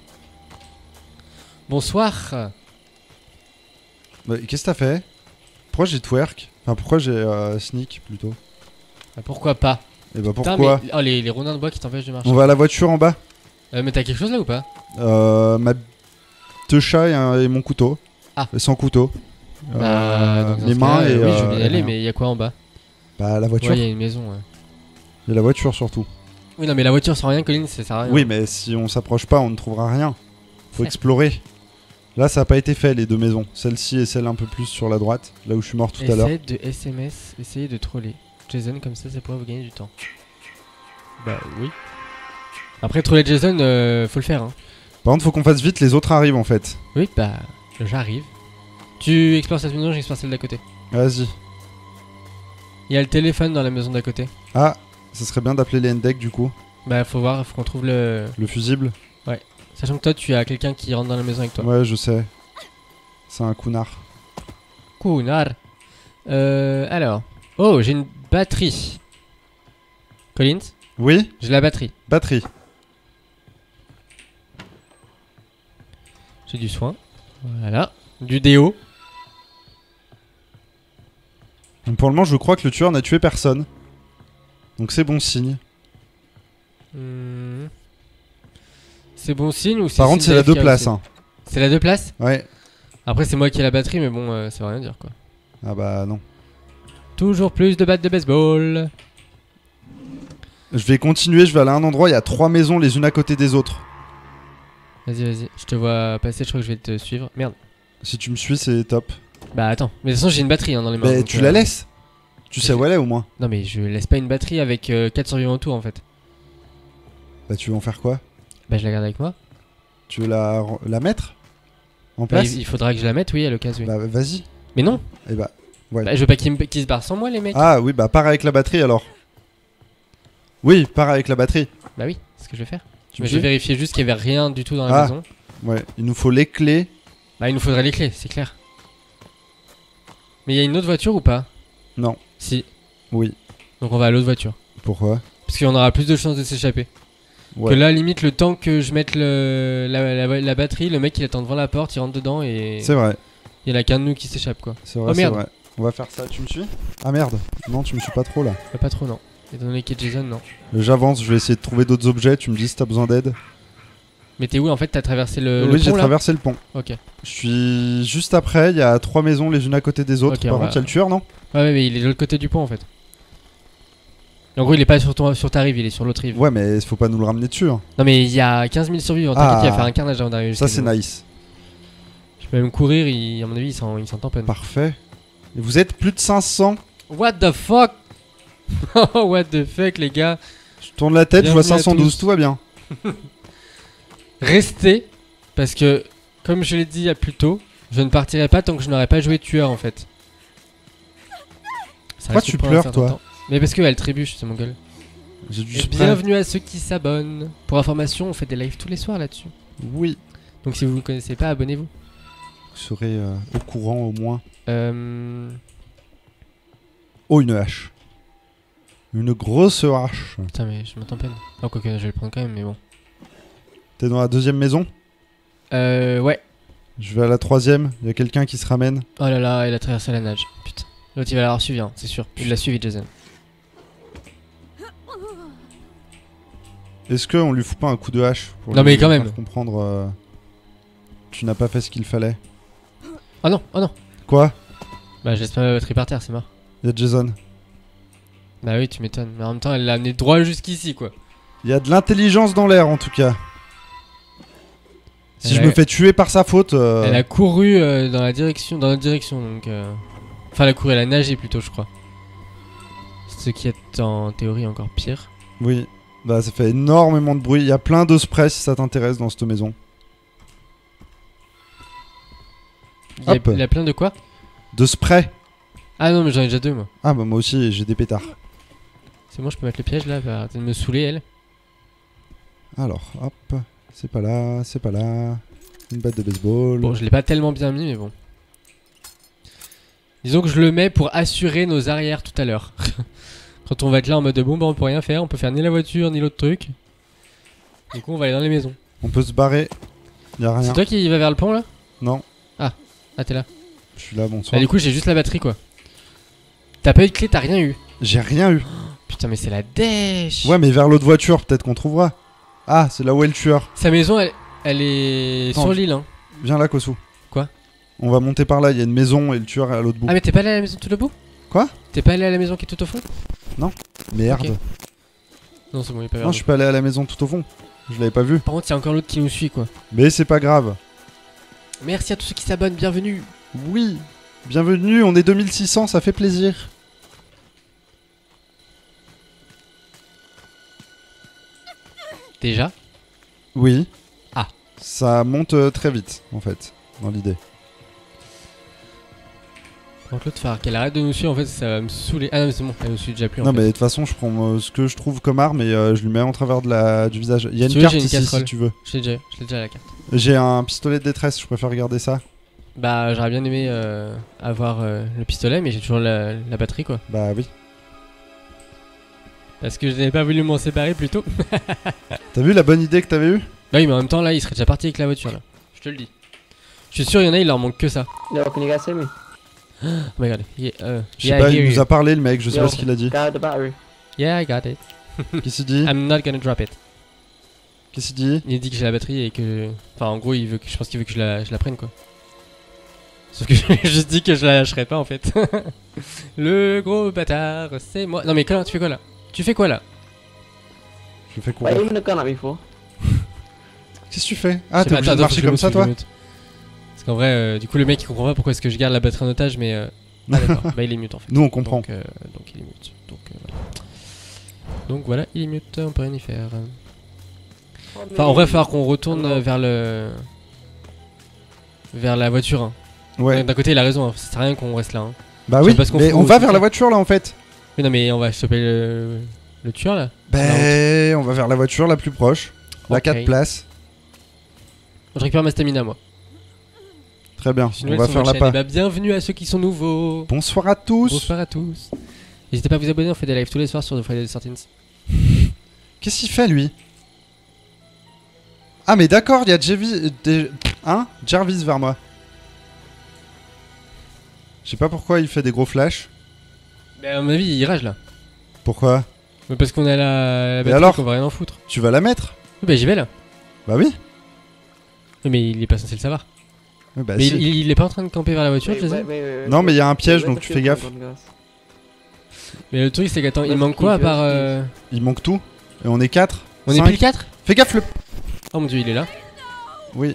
Bonsoir. Bah, qu'est-ce que t'as fait? Pourquoi j'ai twerk? Enfin, pourquoi j'ai euh, sneak plutôt? Bah, pourquoi pas? Et bah, Putain, pourquoi? mais... Oh, les, les rondins de bois qui t'empêchent de marcher. On va à la voiture en bas. Euh, mais t'as quelque chose là ou pas? Euh, ma deux chats et, un- et mon couteau. Ah. Et sans couteau. Bah, Euh, donc, dans mes ce mains cas-là, et. Oui, je euh, vais y et aller, rien. mais il y a quoi en bas? Bah, la voiture. Ouais, il y a une maison. Ouais. Et la voiture surtout. Oui, non, mais la voiture sans rien, Colin, ça sert à rien. Oui, mais si on s'approche pas, on ne trouvera rien. Faut Ouais. explorer. Là, ça a pas été fait, les deux maisons. Celle-ci et celle un peu plus sur la droite, là où je suis mort tout à l'heure. Essayez de S M S, essayez de troller Jason, comme ça, ça pourrait vous gagner du temps. Bah oui. Après, troller Jason, euh, faut le faire. Hein. Par contre, faut qu'on fasse vite, les autres arrivent en fait. Oui, bah j'arrive. Tu explores cette maison, j'explore celle d'à côté. Vas-y. Il y a le téléphone dans la maison d'à côté. Ah, ça serait bien d'appeler les N D E C du coup. Bah faut voir, faut qu'on trouve le... Le fusible. Sachant que toi, tu as quelqu'un qui rentre dans la maison avec toi. Ouais, je sais. C'est un cunard. Cunard. Euh, alors. Oh, j'ai une batterie. Collins, Oui, j'ai la batterie. batterie. J'ai du soin. Voilà. Du déo. Donc pour le moment, je crois que le tueur n'a tué personne. Donc c'est bon signe. Hmm. C'est bon signe ou c'est Par contre, signe c'est la deux d'A F K places. aussi Hein. C'est la deux places. Ouais. Après, c'est moi qui ai la batterie, mais bon, euh, ça veut rien dire quoi. Ah bah non. Toujours plus de battes de baseball. Je vais continuer, je vais aller à un endroit, il y a trois maisons les unes à côté des autres. Vas-y, vas-y. Je te vois passer, je crois que je vais te suivre. Merde. Si tu me suis, c'est top. Bah attends. Mais de toute façon, j'ai une batterie hein, dans les mains. Mais donc, tu euh, la laisses. Tu sais je- où elle est au moins. Non, mais je laisse pas une batterie avec euh, quatre survivants autour en fait. Bah tu veux en faire quoi? Bah je la garde avec moi. Tu veux la, la mettre en Bah, place? il, il faudra que je la mette, oui, à l'occasion. Oui. Bah vas-y. Mais non. Et bah ouais. Bah, je veux pas qu'ils me- qu'ils se barrent sans moi, les mecs. Ah oui, bah pars avec la batterie alors. Oui, pars avec la batterie. Bah oui, c'est ce que je vais faire. Tu Mais me j'ai suis vérifié juste qu'il y avait rien du tout dans la Ah. maison. Ouais, il nous faut les clés. Bah il nous faudrait les clés, c'est clair. Mais il y a une autre voiture ou pas? Non. Si. Oui. Donc on va à l'autre voiture. Pourquoi? Parce qu'on aura plus de chances de s'échapper. Ouais. Que là, limite, le temps que je mette le, la, la- la batterie, le mec il attend devant la porte, il rentre dedans et C'est vrai, il y en a qu'un de nous qui s'échappe quoi. c'est vrai, Oh, c'est merde. vrai. On va faire ça, tu me suis? Ah merde, non tu me suis pas trop là. Bah, pas trop, non. Étant donné qu'il y a Jason, non. Euh, J'avance, je vais essayer de trouver d'autres objets, tu me dis si t'as besoin d'aide. Mais t'es où en fait? T'as traversé le, le Oui, j'ai pont là? traversé le pont. Ok. Je suis juste après, il y a trois maisons les unes à côté des autres. Ok, Par on contre, va- il y a le tueur, non? Ouais, ouais, mais il est de l'autre côté du pont en fait. En gros, il est pas sur, ton, sur ta rive, il est sur l'autre rive. Ouais, mais faut pas nous le ramener dessus. hein. Non, mais il y a quinze mille survivants. T'inquiète, Ah. il va faire un carnage avant d'arriver. Ça, jusqu'à c'est nous. nice. Je peux même courir, il, à mon avis, il s'en il s'en tamponne. Parfait. Et vous êtes plus de cinq cents. What the fuck? Oh, what the fuck, les gars. Je tourne la tête, je vois Bienvenue à cinq cent douze, tous. tout va bien. Restez, parce que, comme je l'ai dit il y a plus tôt, je ne partirai pas tant que je n'aurai pas joué tueur en fait. Ça Pourquoi reste tu pour un pleures, certain toi temps. Mais parce qu'elle trébuche, c'est mon gueule. J'ai du Et spray. bienvenue à ceux qui s'abonnent. Pour information, on fait des lives tous les soirs là-dessus. Oui. Donc si vous ne connaissez pas, abonnez-vous. Vous serez euh, au courant au moins. Euh... Oh, une hache. Une grosse hache. Putain, mais je m'entends peine. Non, quoique, je vais le prendre quand même, mais bon. T'es dans la deuxième maison? Euh, ouais. Je vais à la troisième. Il y a quelqu'un qui se ramène. Oh là là, il a traversé la nage. Putain. L'autre, il va l'avoir suivi, hein, c'est sûr. Il l'a suivi, Jason. Est-ce qu'on lui fout pas un coup de hache pour Non, lui mais quand faire même. comprendre euh, tu n'as pas fait ce qu'il fallait. Oh non, oh non. Quoi? Bah, je laisse pas ma batterie par terre, c'est mort. Il y a Jason. Bah oui, tu m'étonnes. Mais en même temps, elle l'a amené droit jusqu'ici, quoi. Il y a de l'intelligence dans l'air en tout cas. Si Elle je a- me fais tuer par sa faute. euh, Elle a couru euh, dans la direction, dans notre direction, donc. euh, Enfin, elle a couru, elle a nagé plutôt, je crois. Ce qui est en théorie encore pire. Oui. Bah ça fait énormément de bruit. Il y a plein de sprays si ça t'intéresse dans cette maison. Il y, a, Hop. il y a plein de quoi? De spray. Ah non, mais j'en ai déjà deux, moi. Ah bah moi aussi j'ai des pétards. C'est bon, je peux mettre le piège là, elle va arrêter de me saouler, elle. Alors hop. C'est pas là, c'est pas là. Une batte de baseball. Bon, je l'ai pas tellement bien mis, mais bon. Disons que je le mets pour assurer nos arrières tout à l'heure. Quand on va être là en mode de bon, bah on peut rien faire, on peut faire ni la voiture ni l'autre truc. Du coup, on va aller dans les maisons. On peut se barrer. Y a rien. C'est toi qui va vers le pont là? Non. Ah, t'es là. Je suis là, Bah, bonsoir. du coup, j'ai juste la batterie quoi. T'as pas eu de clé, t'as rien eu. J'ai rien eu. Putain, mais c'est la dèche. Ouais mais vers l'autre voiture peut-être qu'on trouvera. Ah c'est là où est le tueur. Sa maison, elle, elle est Attends, sur je- l'île. Hein. Viens là Kosu. Quoi? On va monter par là, il y a une maison et le tueur est à l'autre bout. Ah, mais t'es pas allé à la maison tout au bout? Quoi? T'es pas allé à la maison qui est tout au fond? Merde. Ok. Non, c'est bon, il est pas vers Non nous. je suis pas allé à la maison tout au fond. Je l'avais pas vu. Par contre, il y a encore l'autre qui nous suit quoi. Mais c'est pas grave. Merci à tous ceux qui s'abonnent, bienvenue. Oui. Bienvenue, on est deux mille six cents, ça fait plaisir. Déjà. Oui. Ah. Ça monte euh, très vite en fait, dans l'idée. Donc l'autre phare, qu'elle arrête de nous suivre, en fait, ça va me saouler. Ah non, mais c'est bon, elle nous suit déjà plus. En Non fait. mais de toute façon je prends euh, ce que je trouve comme arme et euh, je lui mets en travers de la, du visage. Il y a Si une tu veux, carte j'ai une ici casserole. si tu veux. Je l'ai déjà, je l'ai déjà la carte. J'ai un pistolet de détresse, je préfère regarder ça. Bah, j'aurais bien aimé euh, avoir euh, le pistolet, mais j'ai toujours la, la batterie quoi. Bah oui. Parce que je n'avais pas voulu m'en séparer plus tôt. T'as vu la bonne idée que t'avais eue? Bah oui, mais en même temps, là, il serait déjà parti avec la voiture là. Je te le dis. Je suis sûr, il y en a, il leur manque que ça. Yo, can you guys hear me? Oh my god. Yeah, uh, Je sais yeah, pas, I hear il nous you. a parlé le mec, je sais Yo. pas ce qu'il a dit. Guy with the battery. Yeah, I got it. Qu'est-ce qu'il dit? I'm not gonna drop it. Qu'est-ce qu'il dit? Il dit que j'ai la batterie et que. Enfin, en gros, il veut que... je pense qu'il veut que je la, je la prenne quoi. Sauf que j'ai juste dit que je la lâcherais pas en fait. Le gros bâtard, c'est moi. Non mais Colin, tu fais quoi là? Tu fais quoi là? Je fais Why courir. are you even a gun at me for? Qu'est-ce que tu fais? Ah, Je sais t'es pas, obligé attends, de marcher faut que je comme le ça, mute, faut que toi je le mute. Parce qu'en vrai, euh, du coup, le mec il comprend pas pourquoi est-ce que je garde la batterie en otage, mais. Euh... Ah d'accord, bah il est mute en fait. Nous, on comprend. Donc, euh, donc il est mute. Donc, euh, voilà. Donc voilà, il est mute, on peut rien y faire. Enfin, en vrai, il va falloir qu'on retourne euh, vers le. Vers la voiture. Hein. Ouais. D'un côté, il a raison, hein. Ça sert à rien qu'on reste là. Hein. Bah Je oui, sais pas ce qu'on mais fout, on va c'est vers ça. la voiture là en fait. Mais non, mais on va choper le, le tueur là. Ben, on va vers la voiture la plus proche. La Ok. quatre places. Je récupère ma stamina, moi. Très bien, Je suis on nouvelle va sur faire ma la chaîne. pas. Eh ben, bienvenue à ceux qui sont nouveaux. Bonsoir à tous. Bonsoir à tous. N'hésitez pas à vous abonner, on fait des lives tous les soirs sur The Friday the thirteenth. Qu'est-ce qu'il fait lui? Ah mais d'accord, il y a Jarvis, des- hein Jarvis vers moi. Je sais pas pourquoi il fait des gros flashs. Mais à mon avis, il rage là. Pourquoi? Mais parce qu'on a la, la batterie, alors qu'on va rien en foutre. Tu vas la mettre? Oui, bah j'y vais là. Bah oui. Oui, mais il est pas censé le savoir. Ouais, bah mais si. il, il- il est pas en train de camper vers la voiture, Wait, je sais. wait, wait, wait, Non wait. mais il y a un piège Where's donc the tu fais fuel gaffe. gone, guys? Mais le truc, c'est qu'attends, il Vas-y, manque quoi à kiffe, part. vas-y, euh, Il manque tout. Et on est quatre. On est cinq. pile quatre? Fais gaffe le... Oh mon dieu, il est là. Oui.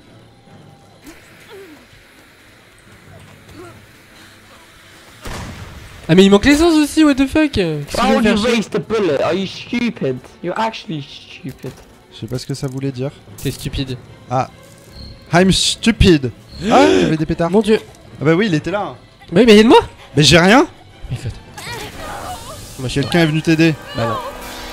Ah, mais il manque l'essence aussi, what the fuck? Qu'est-ce que tu Why veux would me you faire chier? waste a bullet? Are you stupid? You're actually stupid. Je sais pas ce que ça voulait dire. C'est stupide. Ah. I'm stupid. Ah, il y avait des pétards. Mon dieu. Ah bah oui, il était là. hein. Bah oui, mais aide-moi. Mais j'ai rien. Mais écoute. Moi, je suis Quelqu'un est venu t'aider. Bah non.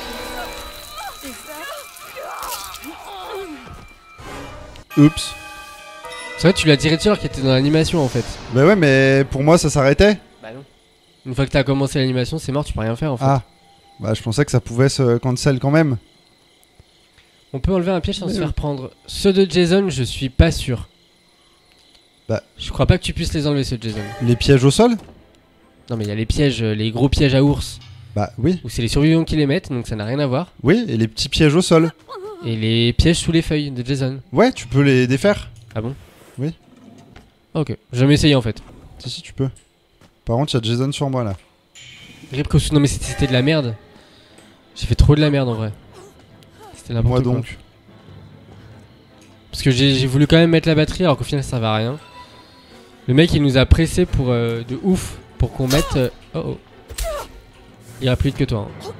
Oups. C'est vrai, tu l'as tiré dessus alors qu'il était dans l'animation en fait. Bah ouais, mais pour moi ça s'arrêtait. Bah non. Une fois que t'as commencé l'animation, c'est mort, tu peux rien faire en fait. Ah. Bah je pensais que ça pouvait se cancel quand même. On peut enlever un piège sans Mais se oui. faire prendre. Ceux de Jason, je suis pas sûr. Bah. Je crois pas que tu puisses les enlever, ceux de Jason. Les pièges au sol? Non, mais il y a les pièges, euh, les gros pièges à ours, Bah oui. où c'est les survivants qui les mettent, donc ça n'a rien à voir. Oui, et les petits pièges au sol. Et les pièges sous les feuilles de Jason. Ouais, tu peux les défaire. Ah bon? Oui. Ok, j'ai jamais essayé en fait. Si, si, tu peux. Par contre, il y a Jason sur moi là. Grip Kosu- non mais c'était c'était de la merde. J'ai fait trop de la merde en vrai. C'était n'importe Moi quoi. donc. Parce que j'ai j'ai voulu quand même mettre la batterie alors qu'au final ça servait à rien. Le mec il nous a pressé pour euh, de ouf pour qu'on mette. euh, Oh oh. Il ira plus vite que toi. Hein.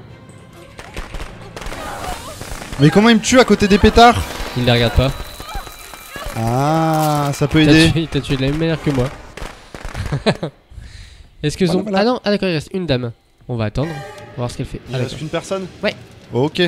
Mais comment il me tue à côté des pétards? Il les regarde pas. Ah, ça peut Il t'a aider. tué, il t'a tué de la même manière que moi. Est-ce que Voilà, zom- voilà. Ah non, ah d'accord, il reste une dame. On va attendre. On va voir ce qu'elle fait. Il Ah, reste d'accord. une personne? Ouais. Ok.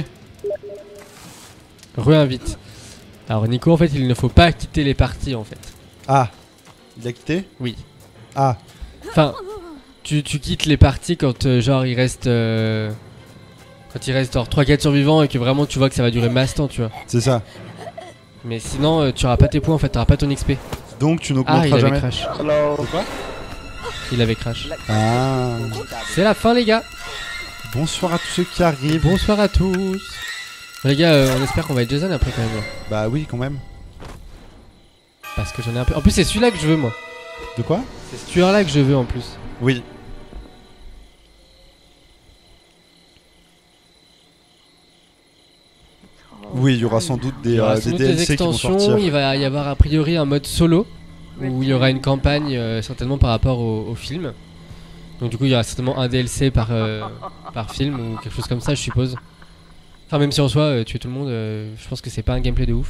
Re-invite. Alors Nico, en fait, il ne faut pas quitter les parties en fait. Ah. Il a quitté? Oui. Ah. Enfin, tu, tu quittes les parties quand euh, genre il reste euh, quand il reste genre trois quatre survivants et que vraiment tu vois que ça va durer masse temps, tu vois. C'est ça. Mais sinon euh, tu auras pas tes points en fait, tu auras pas ton X P. Donc tu Ah, il n'augmenteras avait jamais. crash. Hello. Il avait crash. Ah. C'est la fin les gars. Bonsoir à tous ceux qui arrivent. Bonsoir à tous. Bon, les gars, euh, on espère qu'on va être Jason après quand même. là. Bah oui, quand même. Parce que j'en ai un peu. En plus c'est celui-là que je veux moi. De quoi? C'est ce tueur là que je veux en plus. Oui. Oui, il y aura sans doute des, Il y aura euh, sans des doute D L des C qui vont extensions, sortir. il va y avoir a priori un mode solo où il y aura une campagne euh, certainement par rapport au, au film. Donc du coup il y aura certainement un D L C par, euh, par film ou quelque chose comme ça je suppose. Enfin même si en soi euh, tuer tout le monde euh, je pense que c'est pas un gameplay de ouf.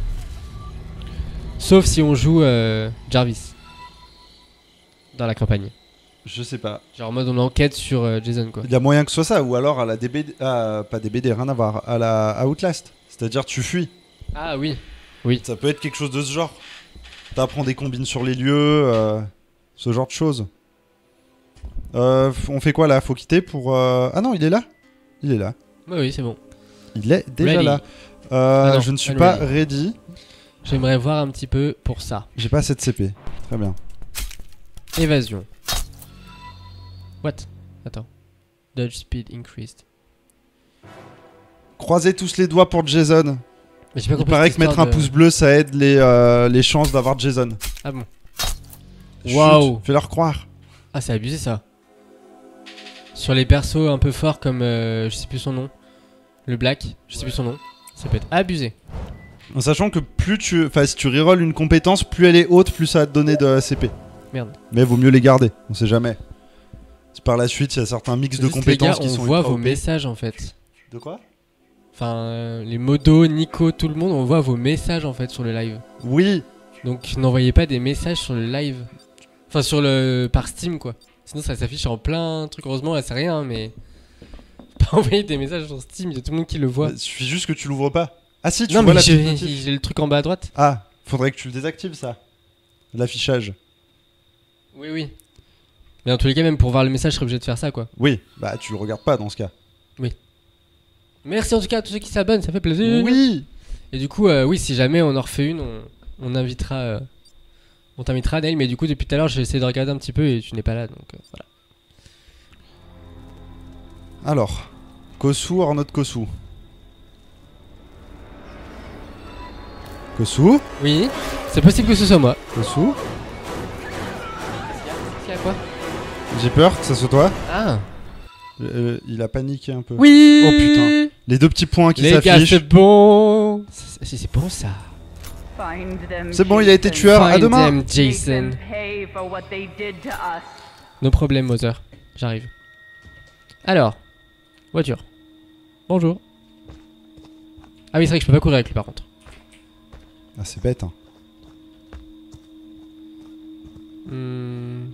Sauf si on joue euh, Jarvis dans la campagne. Je sais pas. Genre en mode on enquête sur euh, Jason quoi. Il y a moyen que ce soit ça, ou alors à la D B D, ah, pas D B D, rien à voir, à la à Outlast. C'est-à-dire tu fuis. Ah oui. Ça peut être quelque chose de ce genre. T'apprends des combines sur les lieux, euh, ce genre de choses. Euh, f- on fait quoi là? Faut quitter pour... euh, Ah non, il est là. Il est là. Ouais, oui c'est bon. Il est déjà Ready. là. Euh, Ah non, je ne suis I'm pas ready. ready. J'aimerais voir un petit peu pour ça. J'ai pas assez de C P. Très bien. Évasion. What? Attends. Dodge speed increased. Croisez tous les doigts pour Jason. Mais j'ai pas Il compris paraît cette que mettre histoire un de- pouce bleu, ça aide les, euh, les chances d'avoir Jason. Ah bon. Chut, Waouh. fais-leur croire. Ah, c'est abusé ça. Sur les persos un peu forts comme euh, je sais plus son nom, le Black, je sais plus son nom, ça peut être abusé. En sachant que plus tu, enfin si tu rerolles une compétence, plus elle est haute, plus ça va te donner de C P. Merde. Mais vaut mieux les garder, on sait jamais. Si par la suite il y a certains mix de Juste, compétences les gars, qui on sont voit ultra vos O P. messages en fait. De quoi? Enfin, euh, les modos, Nico, tout le monde, on voit vos messages en fait sur le live. Oui. Donc n'envoyez pas des messages sur le live. Enfin sur le par Steam quoi. Sinon ça s'affiche en plein truc. Heureusement là c'est rien mais pas envoyer des messages sur Steam, il y a tout le monde qui le voit. Il suffit juste que tu l'ouvres pas. Ah si, tu Non vois mais la j'ai petite notif. j'ai le truc en bas à droite. Ah, faudrait que tu le désactives ça. L'affichage. Oui oui. Mais dans tous les cas même pour voir le message je serais obligé de faire ça quoi. Oui, bah tu le regardes pas dans ce cas. Merci en tout cas à tous ceux qui s'abonnent, ça fait plaisir. Oui. Et du coup euh, oui si jamais on en refait une on, on invitera euh, on t'invitera Nail mais du coup depuis tout à l'heure j'ai essayé de regarder un petit peu et tu n'es pas là donc euh, voilà. Alors, Kosu or not Kosu? Kosu? Oui, c'est possible que ce soit moi. Kosu? C'est à quoi? J'ai peur que ça soit toi. Ah. Euh, il a paniqué un peu. Oui. Oh putain. Les deux petits points qui Les gars, s'affichent. c'est bon. C'est c'est bon ça. C'est bon, il a été tueur. À Find demain. them, Jason. No problème, Mother. J'arrive. Alors, voiture. Bonjour. Ah oui, c'est vrai que je peux pas courir avec lui par contre. Ah, c'est bête, hein. Hmm.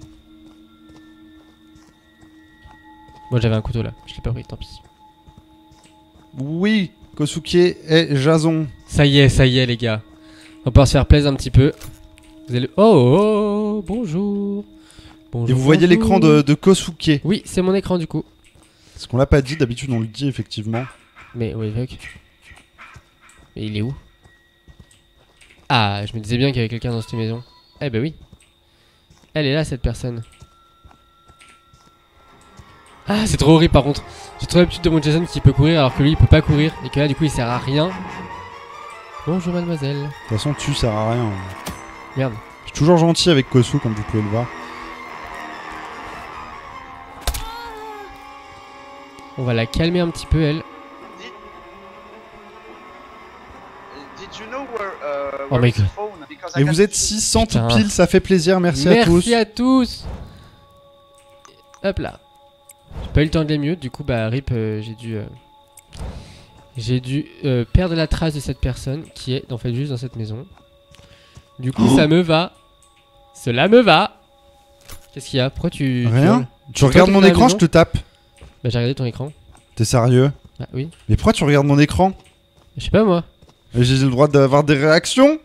Bon, j'avais un couteau là. Je l'ai pas pris, tant pis. Oui, Kosuke et Jason. Ça y est, ça y est, les gars. On va pouvoir se faire plaisir un petit peu. Vous allez... Oh, oh, oh, bonjour. Bonjour. Et vous voyez bonjour. l'écran de, de Kosuke. Oui, c'est mon écran du coup. Parce qu'on l'a pas dit, d'habitude on le dit effectivement. Mais oui, fuck. Mais il est où? Ah, je me disais bien qu'il y avait quelqu'un dans cette maison. Eh ben oui. Elle est là, cette personne. Ah, c'est trop horrible par contre. J'ai trop l'habitude de mon Jason qui peut courir alors que lui il peut pas courir. Et que là, du coup, il sert à rien. Bonjour, mademoiselle. De toute façon, tu sers à rien. Merde. Je suis toujours gentil avec Kosu, comme vous pouvez le voir. On va la calmer un petit peu, elle. Did you know where, uh, Oh where my is the God. phone? Because I Et got vous êtes to- six cents tout Putain. pile, ça fait plaisir, merci, à tous. Merci à tous. Hop là. J'ai pas eu le temps de les mute, du coup bah rip euh, j'ai dû euh, j'ai dû euh, perdre la trace de cette personne qui est en fait juste dans cette maison. Du coup Oh. ça me va. Cela me va. Qu'est-ce qu'il y a? Pourquoi tu tu Rien. hurles Tu toi regardes qui es mon dans la écran, je maison te tape. Bah j'ai regardé ton écran. T'es sérieux? Bah oui. Mais pourquoi tu regardes mon écran? Je sais pas moi. J'ai le droit d'avoir des réactions?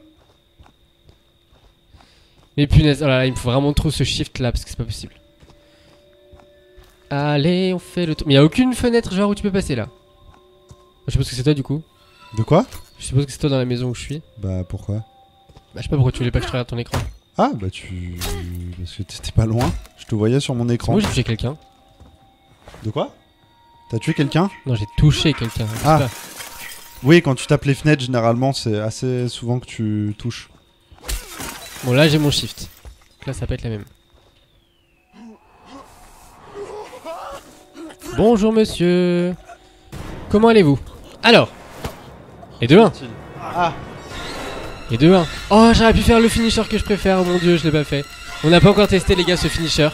Mais punaise, oh là là, il me faut vraiment trop ce shift là parce que c'est pas possible. Allez, on fait le tour. Mais y a aucune fenêtre genre où tu peux passer là. Je suppose que c'est toi du coup. De quoi? Je suppose que c'est toi dans la maison où je suis. Bah pourquoi? Bah je sais pas pourquoi tu voulais pas que je regarde ton écran. Ah bah tu... Parce que t'étais pas loin. Je te voyais sur mon écran. Moi j'ai touché quelqu'un. De quoi? T'as tué quelqu'un? Non, j'ai touché quelqu'un. je sais Ah. pas. Oui, quand tu tapes les fenêtres, généralement, c'est assez souvent que tu touches. Bon, là j'ai mon shift. Donc là, ça peut être la même. Bonjour monsieur. Comment allez-vous? Alors. Et de un. Ah. Et de un. Oh, j'aurais pu faire le finisher que je préfère. Oh mon dieu, je l'ai pas fait. On n'a pas encore testé, les gars, ce finisher.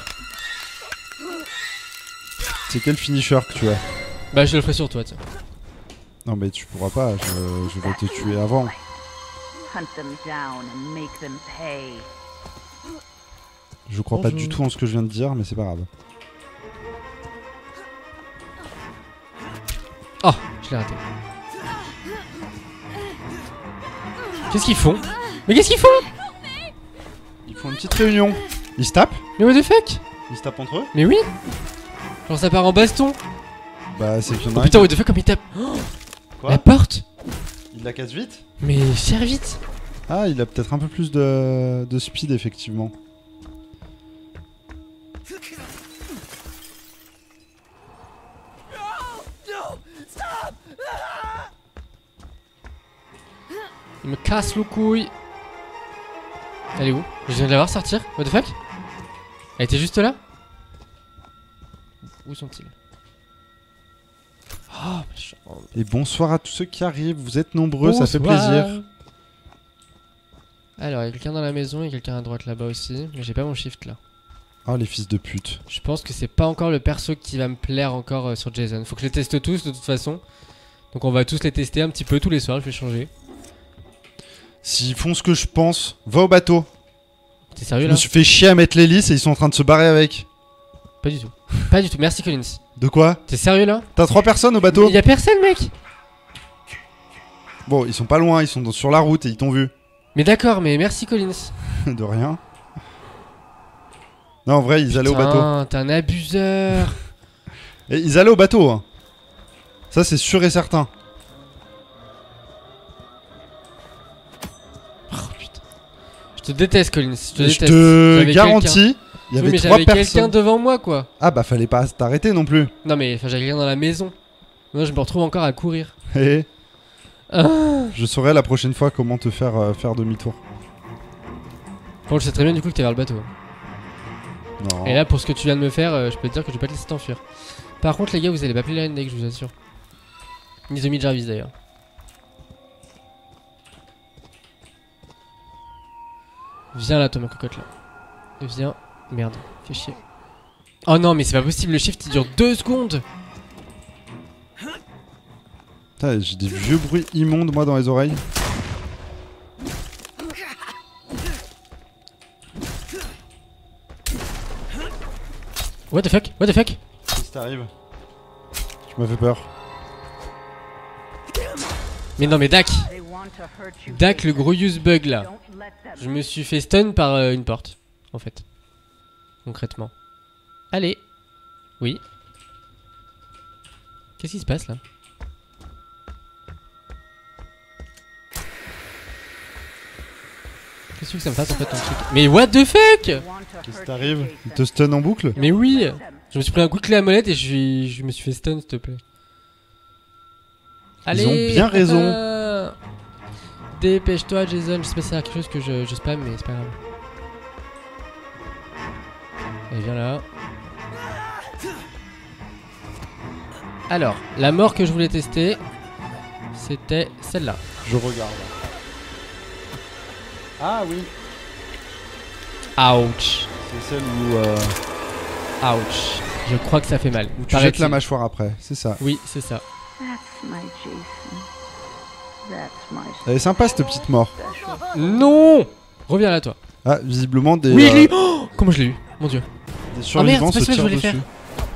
C'est quel finisher que tu as? Bah, je le ferai sur toi, tiens. Non mais tu pourras pas, je, je vais te tuer avant. Hunt them down and make them pay. Je crois pas Bonjour. du tout en ce que je viens de dire, mais c'est pas grave. Oh, je l'ai raté. Qu'est-ce qu'ils font? Mais qu'est-ce qu'ils font? Ils font une petite réunion. Ils se tapent? Mais what the fuck? Ils se tapent entre eux? Mais oui. Genre ça part en baston. Bah c'est qu'il y en a Oh un putain, qui- what the fuck comme il tape. Oh, Quoi? la porte. Il la casse vite? Mais cher vite. Ah, il a peut-être un peu plus de, de speed, effectivement. Il me casse le couille. Elle est où? Je viens de la voir sortir. What the fuck? Elle était juste là? Où sont-ils? Oh, méchant. Et bonsoir à tous ceux qui arrivent, vous êtes nombreux, ça fait Bonsoir. plaisir. Alors, il y a quelqu'un dans la maison et quelqu'un à droite là-bas aussi. Mais j'ai pas mon shift là. Oh les fils de pute. Je pense que c'est pas encore le perso qui va me plaire encore euh, sur Jason. Faut que je les teste tous de toute façon. Donc on va tous les tester un petit peu tous les soirs, je vais changer. S'ils font ce que je pense, va au bateau. T'es sérieux Je là? me suis fait chier à mettre l'hélice et ils sont en train de se barrer avec. Pas du tout. Pas du tout, merci Collins. De quoi? T'es sérieux là? T'as trois personnes au bateau? Il y a personne mec. Bon, ils sont pas loin, ils sont dans- sur la route et ils t'ont vu. Mais d'accord, mais merci Collins. De rien. Non, en vrai, ils allaient au bateau. Putain, t'es un abuseur. Et ils allaient au bateau. Hein. Ça, c'est sûr et certain. Oh putain. Je te déteste Collins, je te Et je déteste. te J'avais garantis, il y Oui, avait mais trois j'avais quelqu'un personnes. devant moi quoi. Ah bah, fallait pas t'arrêter non plus. Non mais enfin j'avais quelqu'un dans la maison. Moi je me retrouve encore à courir. Et Ah. je saurai la prochaine fois comment te faire euh, faire demi-tour. Bon, je sais très bien du coup que t'es vers le bateau. Non. Et là pour ce que tu viens de me faire, euh, je peux te dire que je vais pas te laisser t'enfuir. Par contre les gars, vous allez pas appeler la N-Deck, je vous assure. Ni Zombie Jarvis d'ailleurs. Viens là toi ma cocotte là. Viens. Merde, fais chier. Oh non mais c'est pas possible, le shift il dure deux secondes. Putain, j'ai des vieux bruits immondes moi dans les oreilles. What the fuck? What the fuck? Qu'est-ce qui t'arrive? Tu m'as fait peur. Mais non mais Dak, Dak le gros use bug là. Je me suis fait stun par euh, une porte, en fait. Concrètement. Allez. Oui. Qu'est-ce qui se passe là? Qu'est-ce que ça me fasse en fait ton truc? Mais what the fuck? Qu'est-ce qui t'arrive? Il te stun en boucle? Mais oui. Je me suis pris un coup de clé à molette et je, suis... je me suis fait stun s'il te plaît. Allez. ont bien raison. Ah. Dépêche-toi Jason, je sais pas si c'est quelque chose que je, je spam mais c'est pas grave. Allez viens là. Alors, la mort que je voulais tester, c'était celle-là. Je regarde. Ah oui. Ouch. C'est celle où, euh, Ouch. Je crois que ça fait mal. où tu Paraît-il. jettes la mâchoire après, c'est ça. Oui, c'est ça. Elle est sympa cette petite mort. Non. Reviens là toi. Ah, visiblement des, Oui, je l'ai euh, eu. Oh, comment je l'ai eu? Mon dieu. des survivants c'est pas se ce que je tirent voulais dessus. faire.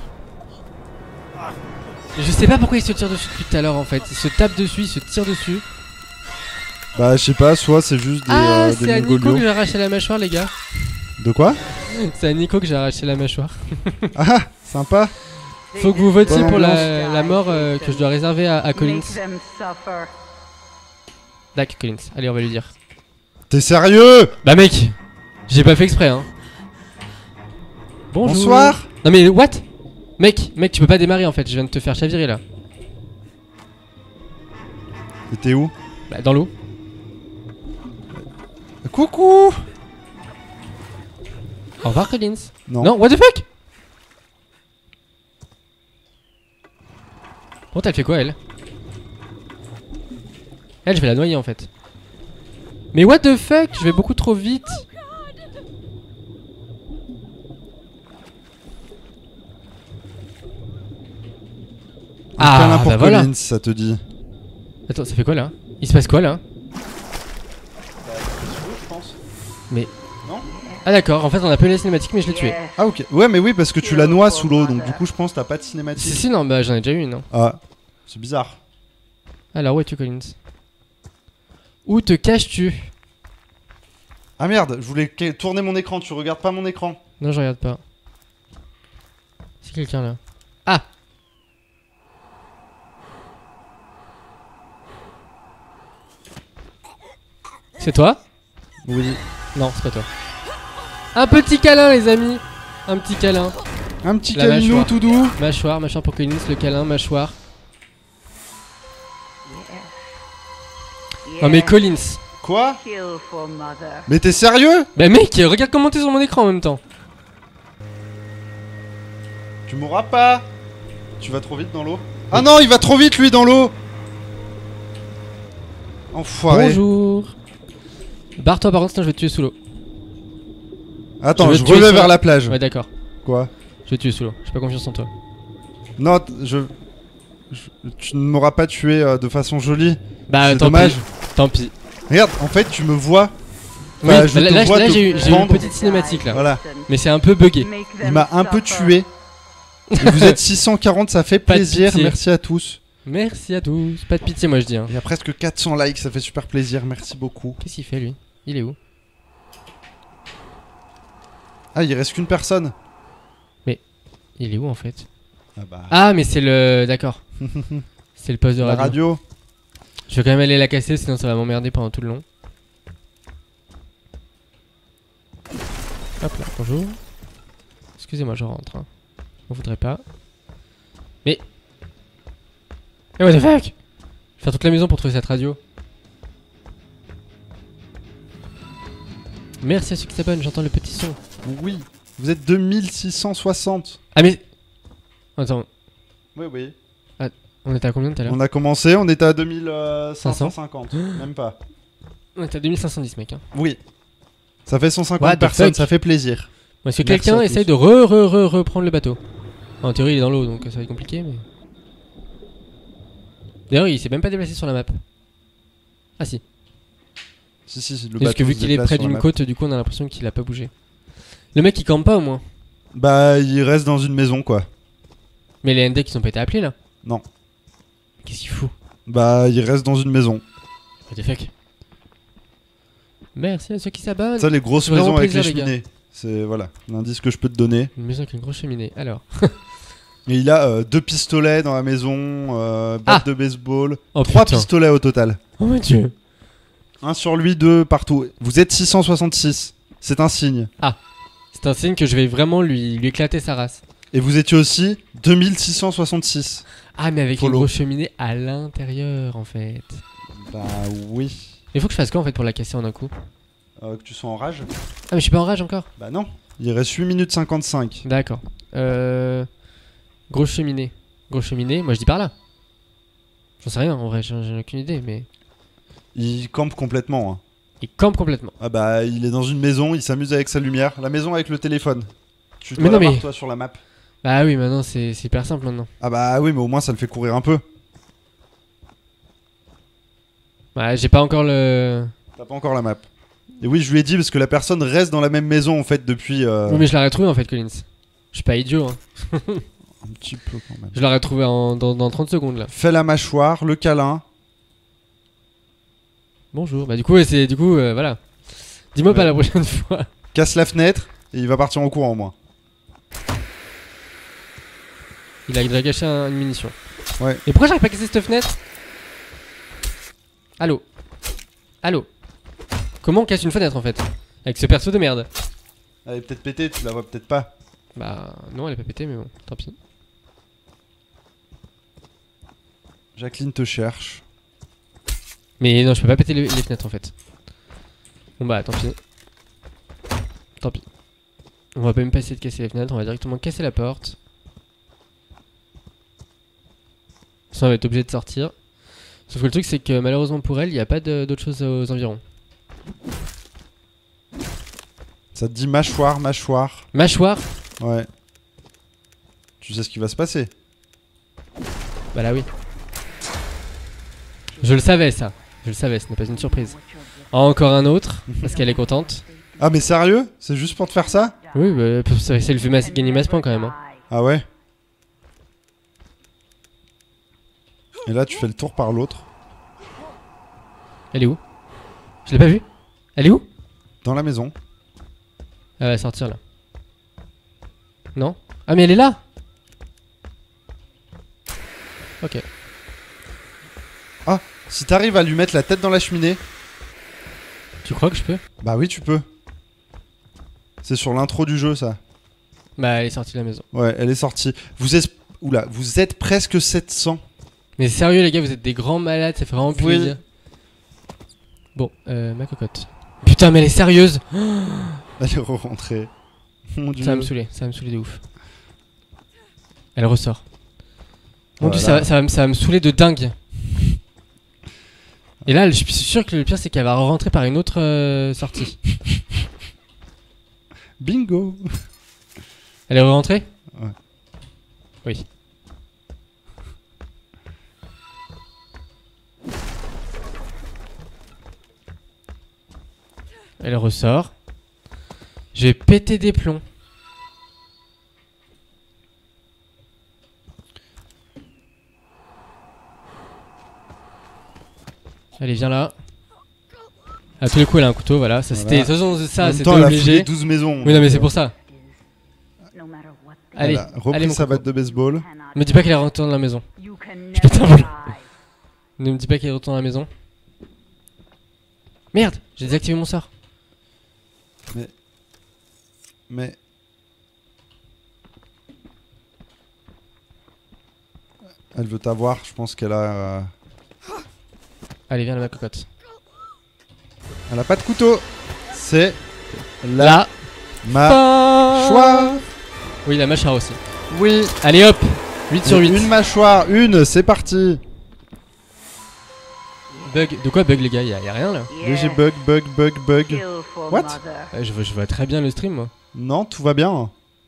Je sais pas pourquoi il se tire dessus depuis tout à l'heure en fait. Il se tape dessus, il se tire dessus. Bah, je sais pas, soit c'est juste des, Ah, euh, c'est des à Nico que mongolios. j'ai arraché la mâchoire, les gars. De quoi? C'est à Nico que j'ai arraché la mâchoire. Ah, sympa. Faut que vous votiez Bonne pour la, ambiance. la mort euh, que je dois réserver à, à Collins. D'accord, Collins. Allez, on va lui dire. T'es sérieux? Bah, mec, j'ai pas fait exprès, hein. Bonjour. Bonsoir. Non, mais what? Mec, mec, tu peux pas démarrer en fait. Je viens de te faire chavirer là. Et t'es où? Bah, dans l'eau. Coucou. Au revoir, Collins. Non. Non, what the fuck? Bon, t'as fait quoi, elle? Elle, je vais la noyer en fait. Mais what the fuck? Je vais beaucoup trop vite. Un câlin pour bah voilà. Collins, ça te dit. Attends, ça fait quoi là? Il se passe quoi là? Mais... Non. Ah d'accord, en fait on a pas eu la cinématique mais je l'ai tué. Ah ok. Ouais mais oui parce que tu la noies sous l'eau donc du coup je pense que t'as pas de Si cinématique. si non, bah j'en ai déjà eu une. Non. Ah. C'est bizarre. Alors où es-tu Collins? Où te caches-tu? Ah merde, je voulais que- tourner mon écran, tu regardes pas mon écran. Non je regarde pas. C'est quelqu'un là. Ah! C'est toi? Oui. Non, c'est pas toi. Un petit câlin les amis. Un petit câlin. Un petit La câlinou mâchoire. tout doux. Mâchoire, mâchoire pour Collins, le câlin, mâchoire. Non mais Collins. Quoi? Mais t'es sérieux? Bah mec, regarde comment t'es sur mon écran en même temps. Tu mourras pas. Tu vas trop vite dans l'eau. Ah non, il va trop vite lui dans l'eau. Enfoiré. Bonjour. Barre-toi par contre, sinon je vais te tuer sous l'eau. Attends, Je veux je te tuer reviens sur vers la- la plage. Ouais, d'accord. Quoi? Je vais te tuer sous l'eau. J'ai pas confiance en toi. Non, t- je... je- Tu ne m'auras pas tué euh, de façon jolie. Bah, C'est tant dommage. pis. Tant pis. Regarde, en fait, tu me vois. Oui, Enfin, je bah, te là, vois là, te j'ai eu j'ai eu une prendre. petite cinématique là. Voilà. Mais c'est un peu bugué. Il m'a un peu tué. Et vous êtes six cent quarante, ça fait Pas de plaisir. pitié. Merci à tous. Merci à tous. Pas de pitié, moi je dis. Hein. Il y a presque quatre cents likes, ça fait super plaisir. Merci beaucoup. Qu'est-ce qu'il fait lui? Il est où? Ah, il reste qu'une personne. Il est où en fait? Ah bah. Ah, mais c'est le. D'accord. C'est le poste de La radio. radio. Je vais quand même aller la casser, sinon ça va m'emmerder pendant tout le long. Hop là, bonjour. Excusez-moi, je rentre. Hein. On voudrait pas. Mais. Eh, what the fuck? Je vais faire toute la maison pour trouver cette radio. Merci à ceux qui s'abonnent, j'entends le petit son. Oui. Vous êtes deux mille six cent soixante. Ah, mais. Attends, Oui, oui. on était à combien tout à l'heure? On a commencé, on était à deux mille cinq cent cinquante. Même pas. On était à deux mille cinq cent dix, mec. Hein. Oui. Ça fait cent What cinquante the personnes, fuck? ça fait plaisir. Bon, est-ce que Merci quelqu'un à essaye tous. de re, re, re, reprendre le bateau? En théorie, il est dans l'eau, donc ça va être compliqué, mais. D'ailleurs, il s'est même pas déplacé sur la map. Ah si. Si, si, si, le Parce que bateau vu se qu'il est déplace près sur la d'une map. côte, du coup, on a l'impression qu'il a pas bougé. Le mec, il campe pas au moins. Bah, il reste dans une maison, quoi. Mais les N D qui ont pas été appelés là. Non. Qu'est-ce qu'il fout? Bah, il reste dans une maison. What the fuck? Merci à ceux qui s'abonnent. Ça, les grosses Vraiment maisons avec plaisir, les les gars. cheminées. C'est, voilà, l'indice que je peux te donner. Une maison avec une grosse cheminée. Alors. Et il a euh, deux pistolets dans la maison, euh, batte Ah. de baseball. Oh Trois putain. pistolets au total. Oh mon dieu. Un sur lui, deux partout. Vous êtes six cent soixante-six. C'est un signe. C'est un signe que je vais vraiment lui, lui éclater sa race. Et vous étiez aussi deux mille six cent soixante-six. Ah, mais avec Follow. une grosse cheminée à l'intérieur en fait. Bah oui. Il faut que je fasse quoi en fait pour la casser en un coup? Euh, que tu sois en rage? Ah, mais je suis pas en rage encore. Bah non. Il reste huit minutes cinquante-cinq. D'accord. Euh. Grosse cheminée. Grosse cheminée, moi je dis par là. J'en sais rien en vrai, j'en j'ai aucune idée, mais. Il campe complètement. Hein. Il campe complètement. Ah bah il est dans une maison, il s'amuse avec sa lumière. La maison avec le téléphone. Tu dois Mais non, l'avoir mais- toi sur la map. Bah oui, maintenant c'est c'est hyper simple maintenant. Ah bah oui mais au moins ça le fait courir un peu. Bah j'ai pas encore le. T'as pas encore la map. Et oui je lui ai dit parce que la personne reste dans la même maison en fait depuis euh, Oui, mais je l'aurais trouvé en fait, Collins. Je suis pas idiot, hein. un petit peu quand même. Je l'aurais trouvé en, dans, dans trente secondes là. Fais la mâchoire, le câlin. Bonjour. Bah du coup, ouais, c'est du coup, euh, voilà. Dis-moi Ouais. pas la prochaine fois. Casse la fenêtre et il va partir en courant au moins. Il a, il a gâché un- une munition. Ouais. Et pourquoi j'arrive pas à casser cette fenêtre? Allô? Allô? Comment on casse une fenêtre en fait? Avec ce perso de merde. Elle est peut-être pétée, tu la vois peut-être pas. Bah non, elle est pas pétée, mais bon, tant pis. Jacqueline te cherche. Mais non, je peux pas péter les, les fenêtres en fait. Bon bah tant pis. Tant pis. On va pas même pas essayer de casser les fenêtres, on va directement casser la porte. Ça on va être obligé de sortir. Sauf que le truc c'est que malheureusement pour elle, il n'y a pas de- d'autre chose aux environs. Ça te dit mâchoire, mâchoire. Mâchoire? Ouais. Tu sais ce qui va se passer. Bah là oui. Je le savais ça. Je le savais, ce n'est pas une surprise. Encore un autre, parce qu'elle est contente. Ah mais sérieux? C'est juste pour te faire ça? Oui, bah, pour- ça ça lui fait mas- gagner masse points quand même. Hein. Ah ouais? Et là tu fais le tour par l'autre. Elle est où? Je l'ai pas vue. Elle est où? Dans la maison. Elle va sortir là. Non? Ah mais elle est là! Ok. Si t'arrives à lui mettre la tête dans la cheminée, Tu crois que je peux? bah oui tu peux. C'est sur l'intro du jeu ça. Bah elle est sortie de la maison. Ouais, elle est sortie. Vous êtes, oula, vous êtes presque sept cents. Mais sérieux les gars, vous êtes des grands malades, ça fait vraiment Oui. plaisir. Bon, euh, ma cocotte. Putain mais elle est sérieuse! Elle est rentrée. Mon dieu. Ça va me saouler, ça va me saouler de ouf. Elle ressort. Mon dieu, Voilà. ça, va- ça, va me- ça va me saouler de dingue. Et là, je suis sûr que le pire, c'est qu'elle va rentrer par une autre euh, sortie. Bingo. Elle est rentrée? Ouais. Oui. Elle ressort. Je vais péter des plombs. Allez, viens là. À tous les coups, elle a un couteau, voilà. Ça, c'était. Voilà. De toute façon, En ça, même c'était temps, elle a foulé obligé. douze maisons. Oui, non, mais c'est pour ça. No matter what the Allez, Elle a repris allez, mon sa coco. batte de baseball. cannot Me dis pas qu'elle retourne dans la maison. You can Je pète un never plomb. die. Ne me dis pas qu'elle retourne dans la maison. Merde, j'ai désactivé mon sort. Mais. Elle veut t'avoir, je pense qu'elle a. euh, Allez, viens, ma cocotte. Elle a pas de couteau. C'est la Là. mâchoire. Oui, la mâchoire aussi. Oui. Allez hop, huit sur huit. Une mâchoire, une, c'est parti. Bug. De quoi bug, les gars? Y'a y a rien là. Léger bug, bug, bug, bug. Skillful What? mother. Euh, je, vois, je vois très bien le stream, moi. Non, tout va bien.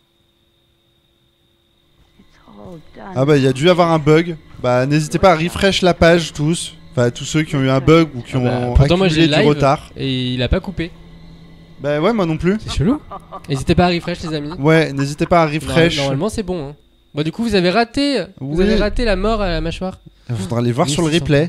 It's all done. Ah bah il y a dû avoir un bug. Bah n'hésitez pas à refresh la page tous. Enfin tous ceux qui ont eu un bug ou qui Ah ont bah, pourtant, moi, j'ai accumulé le du live. retard. Et il a pas coupé. Bah ouais moi non plus. C'est chelou. N'hésitez pas à refresh, les amis. Ouais n'hésitez pas à refresh. Norm- Normalement, c'est bon. Hein. Bon, du coup, vous avez raté. Vous Oui. avez raté la mort à la mâchoire. Il faudra aller voir mille sur le six cents. replay.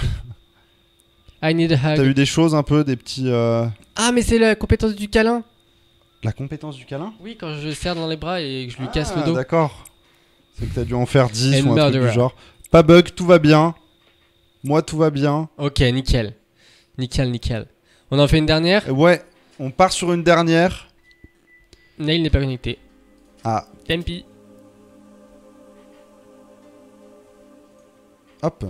I need a T'as hug. eu des choses un peu, des petits... euh, Ah, mais c'est la compétence du câlin. La compétence du câlin. Oui, quand je serre dans les bras et que je lui casse Ah, le dos. D'accord. C'est que t'as dû en faire dix And ou un truc murderer. du genre. Pas bug, tout va bien. Moi tout va bien. Ok, nickel. Nickel, nickel. On en fait une dernière. Euh, Ouais, on part sur une dernière. Nail n'est pas connecté. Ah, Tant pis. hop.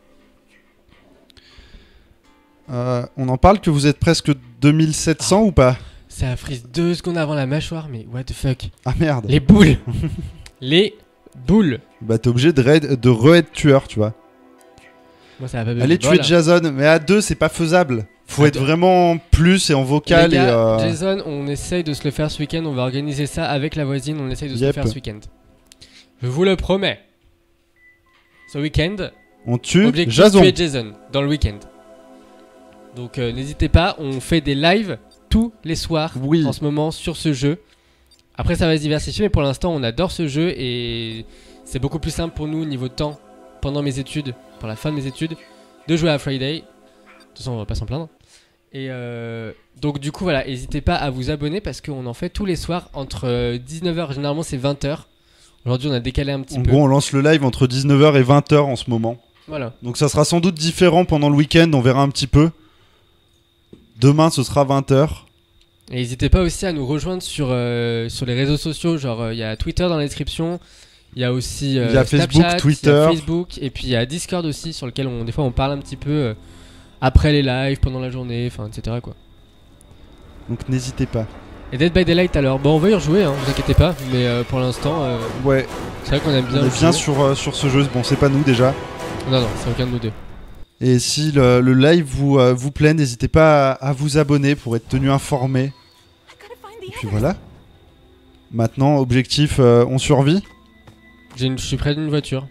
Euh, on en parle que vous êtes presque deux mille sept cents ou pas? Ça frise deux secondes avant la mâchoire, mais what the fuck. Ah merde. Les boules. Les boules. Bah t'es obligé de, raid- de re-être tueur, tu vois. Moi, ça va pas Allez tuer Voilà. Jason, mais à deux c'est pas faisable. Faut À être deux. vraiment plus et en vocal Les et... gars, euh, Jason, on essaye de se le faire ce week-end. On va organiser ça avec la voisine. On essaye de se le Yep. faire ce week-end. Je vous le promets. Ce week-end, On tue objectif Jason. tuer Jason dans le week-end. Donc euh, n'hésitez pas, on fait des lives tous les soirs Oui. en ce moment sur ce jeu. Après ça va se diversifier, mais pour l'instant on adore ce jeu et c'est beaucoup plus simple pour nous niveau temps pendant mes études, pour la fin de mes études, de jouer à Friday. De toute façon on va pas s'en plaindre. Et euh, donc du coup voilà, n'hésitez pas à vous abonner parce qu'on en fait tous les soirs entre euh, dix-neuf heures, généralement c'est vingt heures. Aujourd'hui on a décalé un petit En peu. gros on lance le live entre dix-neuf heures et vingt heures en ce moment. Voilà. Donc ça sera sans doute différent pendant le week-end, on verra un petit peu. Demain ce sera vingt heures. Et n'hésitez pas aussi à nous rejoindre sur, euh, sur les réseaux sociaux, genre il y a Twitter dans la description, il y a aussi euh, Il y a Snapchat, Facebook, Twitter. il y a Facebook, et puis il y a Discord aussi sur lequel on, des fois on parle un petit peu euh, après les lives, pendant la journée, enfin et cetera quoi. Donc n'hésitez pas. Et Dead by Daylight alors, bon on va y rejouer, hein, vous inquiétez pas, mais euh, pour l'instant euh, Ouais, c'est vrai qu'on aime bien. on est bien jouer. sur, euh, sur ce jeu. Bon c'est pas nous déjà. Non non, c'est aucun de nous deux. Et si le, le live vous, euh, vous plaît, n'hésitez pas à, à vous abonner pour être tenu informé. I gotta find the Et puis others. voilà. Maintenant, objectif, euh, on survit. J'ai une- Je suis près d'une voiture.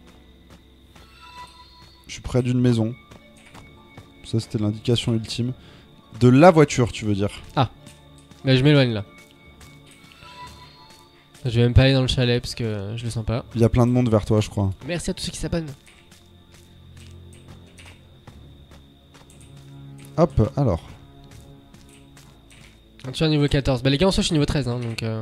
Je suis près d'une maison. Ça, c'était l'indication ultime. De la voiture, tu veux dire. Mais je m'éloigne là. Je vais même pas aller dans le chalet parce que je le sens pas. Il y a plein de monde vers toi, je crois. Merci à tous ceux qui s'abonnent. Hop, alors. Tu es à niveau quatorze. Bah les gars en soi je suis niveau treize hein, donc euh...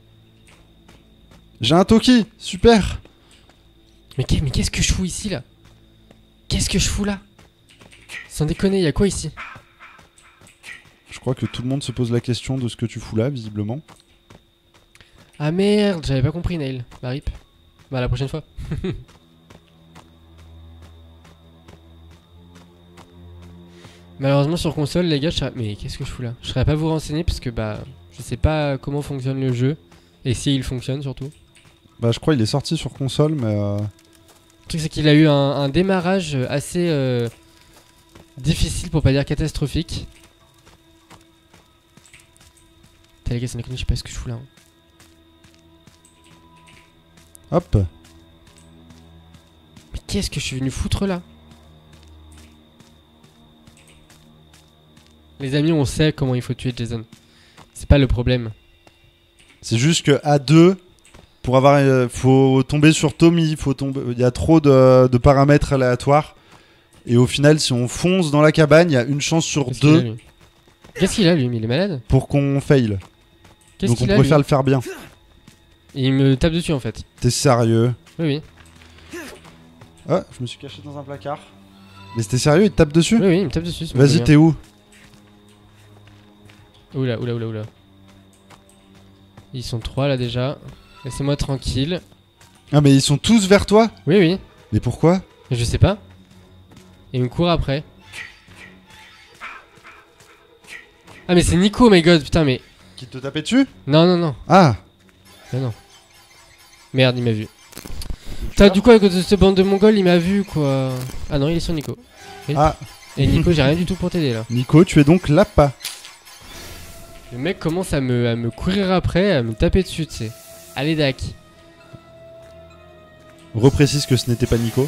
J'ai un Toki, super. Mais qu'est- mais qu'est-ce que je fous ici là? Qu'est-ce que je fous là? Sans déconner, y'a quoi ici? Je crois que tout le monde se pose la question de ce que tu fous là, visiblement. Ah merde, j'avais pas compris Nail. Bah rip. Bah la prochaine fois. Malheureusement sur console les gars, je serais... mais qu'est-ce que je fous là? Je serais pas vous renseigner parce que bah je sais pas comment fonctionne le jeu et si il fonctionne surtout. Bah, je crois qu'il est sorti sur console, mais. Euh... Le truc, c'est qu'il a eu un, un démarrage assez euh, difficile, pour pas dire catastrophique. T'as les gars, ça m'a connu, je sais pas ce que je fous là. Hein. Hop. Mais qu'est-ce que je suis venu foutre là? Les amis, on sait comment il faut tuer Jason. C'est pas le problème. C'est juste que à deux, pour avoir, euh, faut tomber sur Tommy, faut tomber. Il y a trop de, de paramètres aléatoires. Et au final, si on fonce dans la cabane, il y a une chance sur Qu'est-ce qu'il a, deux lui Qu'est-ce qu'il a lui? Mais il est malade. pour qu'on fail. Qu'est-ce Donc on qu'il a lui préfère le faire bien. Il me tape dessus en fait. T'es sérieux? Oui, oui. Ah, je me suis caché dans un placard. Mais c'était sérieux, il te tape dessus? Oui, oui, il me tape dessus. ça me Vas-y, convient. t'es où? Oula, oula, oula, oula. Ils sont trois là déjà. Laissez-moi tranquille. Ah, mais ils sont tous vers toi? Oui, oui. Mais pourquoi? Mais je sais pas. Et il me court après. Ah, mais c'est Nico, my god, putain, mais. Qui te tapait dessus? Non, non, non. Ah! Non, non. Merde, il m'a vu. Putain, du coup, avec cette bande de mongols, il m'a vu quoi. Ah non, il est sur Nico. Et, Ah! et Nico, j'ai rien du tout pour t'aider là. Nico, tu es donc l'appât. Le mec commence à me, à me courir après, à me taper dessus, tu sais. Allez, Dak. Reprécise que ce n'était pas Nico.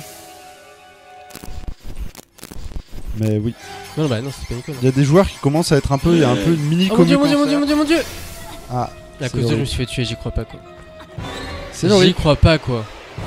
Mais oui. Non, bah non, c'est pas Nico. Non. Il y a des joueurs qui commencent à être un peu. Il y a un peu une mini Oh mon dieu, mon dieu, mon comique dieu, mon dieu, mon dieu! Ah, À c'est cause de horrible. je me suis fait tuer, j'y crois pas quoi. C'est J'y horrible. crois pas quoi.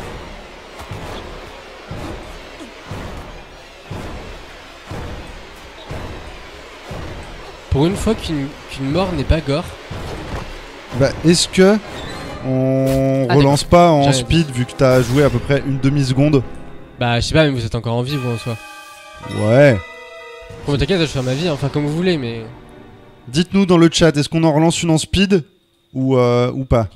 Pour une fois qu'une qu'une mort n'est pas gore. Bah, est-ce que on Ah, relance pas en J'arrive. speed vu que t'as joué à peu près une demi-seconde? Bah je sais pas, mais vous êtes encore en vie vous en soi. Ouais. Bon t'inquiète, je vais faire ma vie, enfin comme vous voulez, mais... Dites-nous dans le chat, est-ce qu'on en relance une en speed ou, euh, ou pas?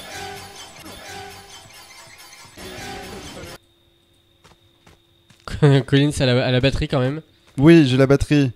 Collins à la, à la batterie quand même. Oui, j'ai la batterie.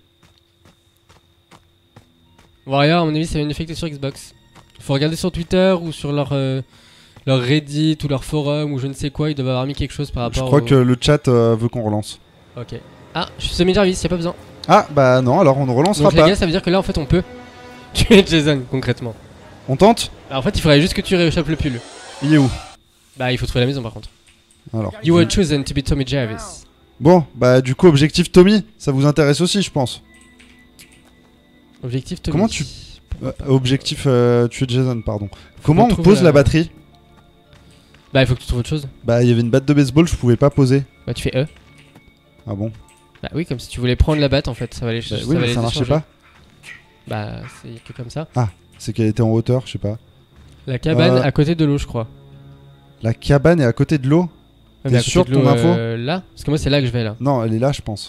Warrior, à mon avis, ça va une affecter sur Xbox. Faut regarder sur Twitter ou sur leur, euh, leur Reddit ou leur forum ou je ne sais quoi, ils doivent avoir mis quelque chose par Je rapport crois au... que le chat euh, veut qu'on relance. Ok. Ah, je suis semi-Jarvis, y'a pas besoin. Ah, bah non, alors on ne relancera Donc les pas. gars, ça veut dire que là en fait on peut tuer Jason concrètement. On tente? Alors, en fait, il faudrait juste que tu rééchappes le pull. Il est où? Bah, il faut trouver la maison par contre. Alors. You were chosen to be Tommy Jarvis. Bon, bah du coup, objectif Tommy, ça vous intéresse aussi, je pense. Objectif Tommy. Comment tu- Pourquoi Euh, pas. objectif euh, tuer Jason, pardon. Comment qu'on on trouve pose la- la batterie? Bah, il faut que tu trouves autre chose. Bah, il y avait une batte de baseball, je pouvais pas poser. Bah, tu fais E. Ah bon? Bah, oui, comme si tu voulais prendre la batte en fait. Ça va aller. Bah, ça oui, va mais les ça marchait échanger. pas. Bah, c'est que comme ça. C'est qu'elle était en hauteur, je sais pas. La cabane Euh. à côté de l'eau, je crois. La cabane est à côté de l'eau? Ouais, T'es mais à côté sûr de de ton l'eau, info? euh, Là Parce que moi, c'est là que je vais là. Non, elle est là, je pense.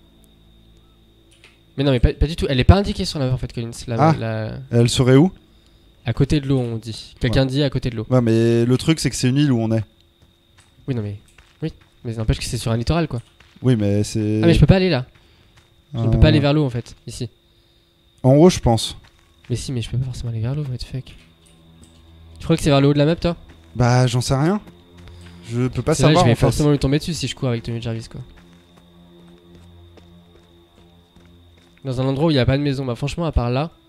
Mais non, mais pas, pas du tout. Elle est pas indiquée sur la map en fait, Collins. La, Ah. la- Elle serait où? À côté de l'eau, on dit. Quelqu'un dit à côté de l'eau. Ouais, mais le truc, c'est que c'est une île où on est. Oui, non, mais. Oui. Mais ça n'empêche que c'est sur un littoral quoi. Oui, mais c'est. Ah, mais je peux pas aller là. Je ne peux Euh, pas aller vers l'eau en fait, ici. En haut, je pense. Mais si, mais je peux pas forcément aller vers l'eau, what the fuck. Tu crois que c'est vers le haut de la map, toi? Bah, j'en sais rien. Je peux pas C'est là, savoir. je vais en fait. forcément lui tomber dessus si je cours avec Tommy Jarvis, quoi. Dans un endroit où il n'y a pas de maison, bah franchement, à part là.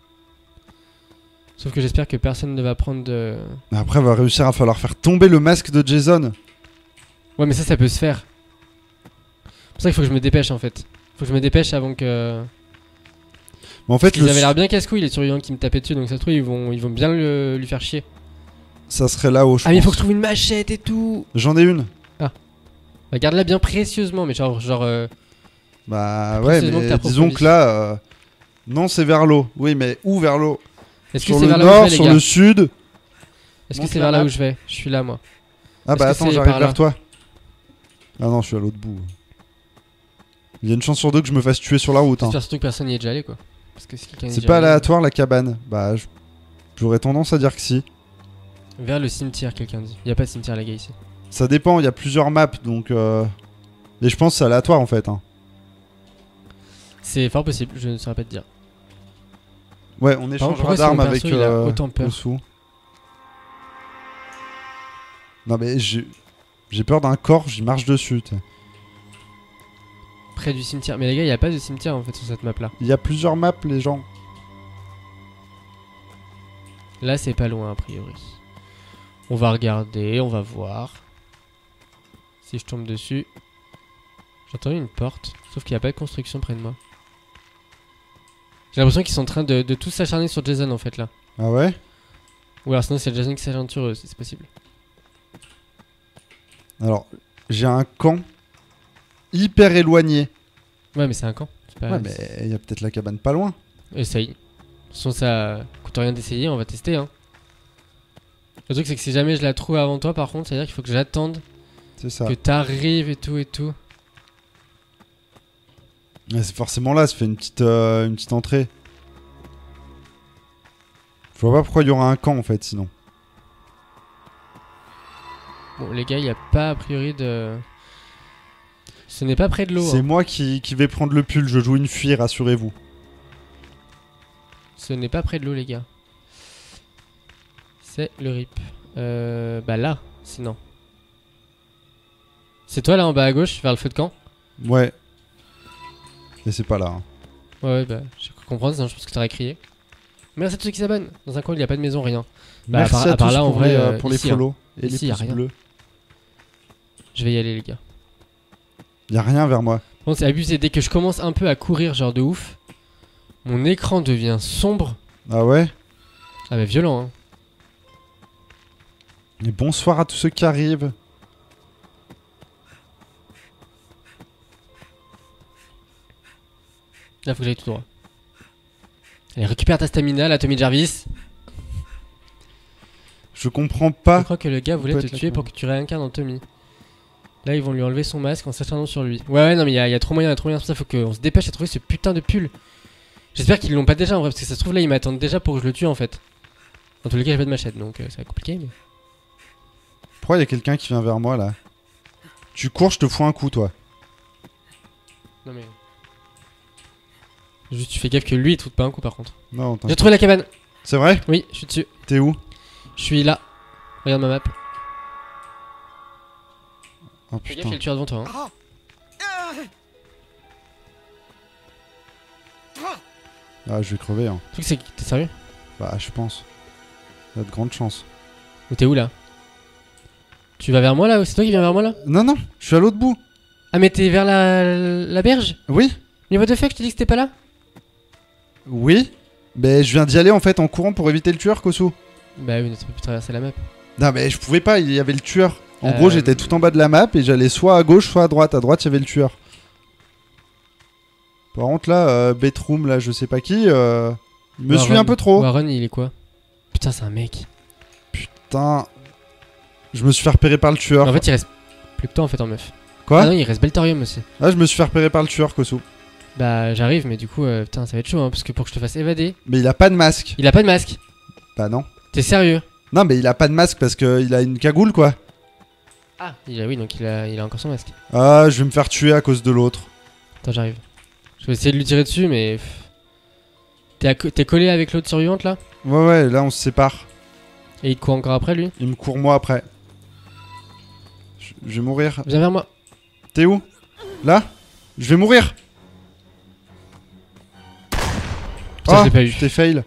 Sauf que j'espère que personne ne va prendre de. Mais après, va réussir à falloir faire tomber le masque de Jason. Ouais, mais ça, ça peut se faire. C'est pour ça qu'il faut que je me dépêche en fait. Faut que je me dépêche avant que. Mais en fait, Ils le... avaient l'air bien casse-couilles, les surveillants qui me tapaient dessus, donc ça se trouve, ils vont, ils vont bien le- lui faire chier. ça serait là-haut, je Ah, mais il faut que pense. je trouve une machette et tout. J'en ai une. Bah, garde-la bien précieusement, mais genre. genre euh, Bah ouais, Précisément que mais ta propre disons vie. que là... euh, Non, c'est vers l'eau. Oui, mais où vers l'eau? Est-ce que Sur c'est le vers là où je nord, vais, les sur gars? le sud. Est-ce que monte c'est la vers là map. où je vais? Je suis là, moi. Ah Est-ce bah que attends, c'est j'arrive par vers là toi. Ah non, je suis à l'autre bout. Il y a une chance sur deux que je me fasse tuer sur la route. Hein. J'espère surtout que personne n'y est déjà allé, quoi. Parce que si quelqu'un y est C'est déjà pas allé- aléatoire la cabane. Bah, je- j'aurais tendance à dire que si. Vers le cimetière, quelqu'un dit. Y a pas de cimetière, les gars, ici. Ça dépend, il y a plusieurs maps, donc... Euh... Et je pense que c'est aléatoire en fait. Hein. C'est fort possible, je ne saurais pas te dire. Ouais, on contre, échangera pourquoi d'armes son avec perso, il a euh, autant peur Osu. Non mais j'ai j'ai peur d'un corps, j'y marche dessus. T'sais. Près du cimetière. Mais les gars, il y a pas de cimetière en fait sur cette map là. Il y a plusieurs maps les gens. Là, c'est pas loin a priori. On va regarder, on va voir. Si je tombe dessus. J'ai entendu une porte, sauf qu'il n'y a pas de construction près de moi. J'ai l'impression qu'ils sont en train de, de tous s'acharner sur Jason en fait là. Ah ouais? Ou alors sinon c'est Jason qui s'acharne sur eux, si c'est possible. Alors, j'ai un camp hyper éloigné. Ouais mais c'est un camp. C'est pas... Ouais mais il y a peut-être la cabane pas loin. Essaye. De toute façon ça coûte rien d'essayer, on va tester hein. Le truc c'est que si jamais je la trouve avant toi par contre, ça veut dire qu'il faut que j'attende C'est ça. que t'arrives et tout et tout. Ouais, c'est forcément là, ça fait une petite, euh, une petite entrée. Je vois pas pourquoi il y aura un camp en fait sinon. Bon les gars, il n'y a pas a priori de... Ce n'est pas près de l'eau. C'est Hein. moi qui, qui vais prendre le pull, je joue une fille, rassurez-vous. Ce n'est pas près de l'eau les gars. C'est le rip. Euh, bah là, sinon. C'est toi là en bas à gauche, vers le feu de camp? Ouais. Et c'est pas là. Hein. Ouais, ouais bah j'ai cru comprendre, sinon je pense que t'aurais crié. Merci à tous ceux qui s'abonnent. Dans un coin il n'y a pas de maison, rien. Bah, Merci à part- à, à part tous là, en pour, vrai, les, euh, pour ici, les follow et Ici, y les a pouces rien. bleus. Je vais y aller les gars. Y a rien vers moi. Bon c'est abusé, dès que je commence un peu à courir genre de ouf, mon écran devient sombre. Ah ouais? Ah bah violent hein. Et bonsoir à tous ceux qui arrivent. Là faut que j'aille tout droit. Allez récupère ta stamina là Tommy Jarvis. Je comprends Je pas. crois que le gars voulait peut te être la tuer pour que commande. tu réincarnes en Tommy. Là ils vont lui enlever son masque en s'acharnant sur lui. Ouais ouais non mais il y, a- y a trop moyen, y a trop moyen, c'est pour ça faut qu'on se dépêche à trouver ce putain de pull. J'espère qu'ils l'ont pas déjà en vrai parce que ça se trouve là ils m'attendent déjà pour que je le tue en fait. Dans tous les cas j'ai pas de machette donc euh, ça va être compliqué mais... Pourquoi y a quelqu'un qui vient vers moi là? Tu cours, je te fous un coup toi. Non mais... Juste tu fais gaffe que lui il te fout pas un coup par contre. Non, J'ai t'inquiète. trouvé la cabane. C'est vrai? Oui je suis dessus. T'es où? Je suis là. Regarde ma map. Oh Fais gaffe il y putain. a le tueur devant toi hein. Ah, je vais crever hein. Le truc c'est que t'es sérieux? Bah, je pense. Il y a de grandes chances. Ou t'es où là? Tu vas vers moi là? C'est toi qui viens vers moi là? Non, non, je suis à l'autre bout. Ah mais t'es vers la, la berge? Oui? Mais what the fuck, je t'ai dit que t'étais pas là? Oui? Mais je viens d'y aller en fait en courant pour éviter le tueur, Kosu. Bah oui, mais t'as pas pu traverser la map. Non, mais je pouvais pas, il y avait le tueur. En Euh, gros, j'étais tout en bas de la map et j'allais soit à gauche, soit à droite. À droite, il y avait le tueur. Par contre, là, euh, Bedroom, là, je sais pas qui, euh, il me Warren- suit un peu trop. Warren, il est quoi? Putain, c'est un mec. Putain. Je me suis fait repérer par le tueur. En fait, il reste plus que toi en fait en meuf. Quoi? Ah non, il reste Beltorium aussi. Ah, je me suis fait repérer par le tueur, Kosu. Bah, j'arrive, mais du coup, euh, putain, ça va être chaud hein, parce que pour que je te fasse évader, Mais il a pas de masque. il a pas de masque. Bah non. T'es sérieux? Non, mais il a pas de masque parce qu'il a une cagoule, quoi. Ah, il a, oui, donc il a, il a encore son masque. Ah, je vais me faire tuer à cause de l'autre. Attends, j'arrive. Je vais essayer de lui tirer dessus, mais. pff. T'es à co- t'es collé avec l'autre survivante là? Ouais, ouais, là, on se sépare. Et il te court encore après lui? Il me court moi après. Je, je vais mourir. Viens vers moi. T'es où? Là? Je vais mourir. Putain, je Ah, l'ai pas eu. T'es fail.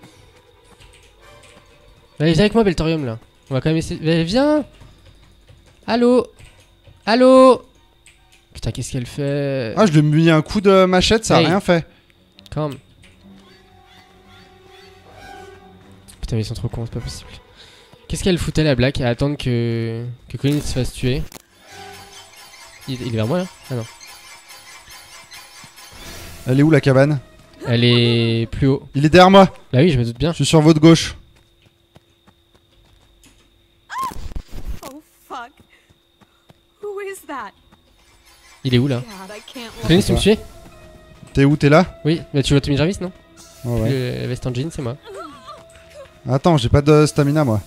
Allez, viens avec moi, Beltorium là. On va quand même essayer. Mais viens! Allô? Allô? Putain, qu'est-ce qu'elle fait? Ah, je lui ai mis un coup de machette, ça a Hey. rien fait. Calme. Putain, mais ils sont trop cons, c'est pas possible. Qu'est-ce qu'elle foutait la Black à attendre que. que Colin se fasse tuer? Il, il est vers moi là? Ah non. Elle est où la cabane? Elle est plus haut. Il est derrière moi. Bah oui, je me doute bien. Je suis sur votre gauche. Oh fuck. Who is that? Il est où là? God, I can't Colin, look. tu me suis? T'es où? T'es là? Oui, bah tu vois Tommy Jarvis, non? Ouais, ouais. Le, la veste en jean, c'est moi. Attends, j'ai pas de stamina moi.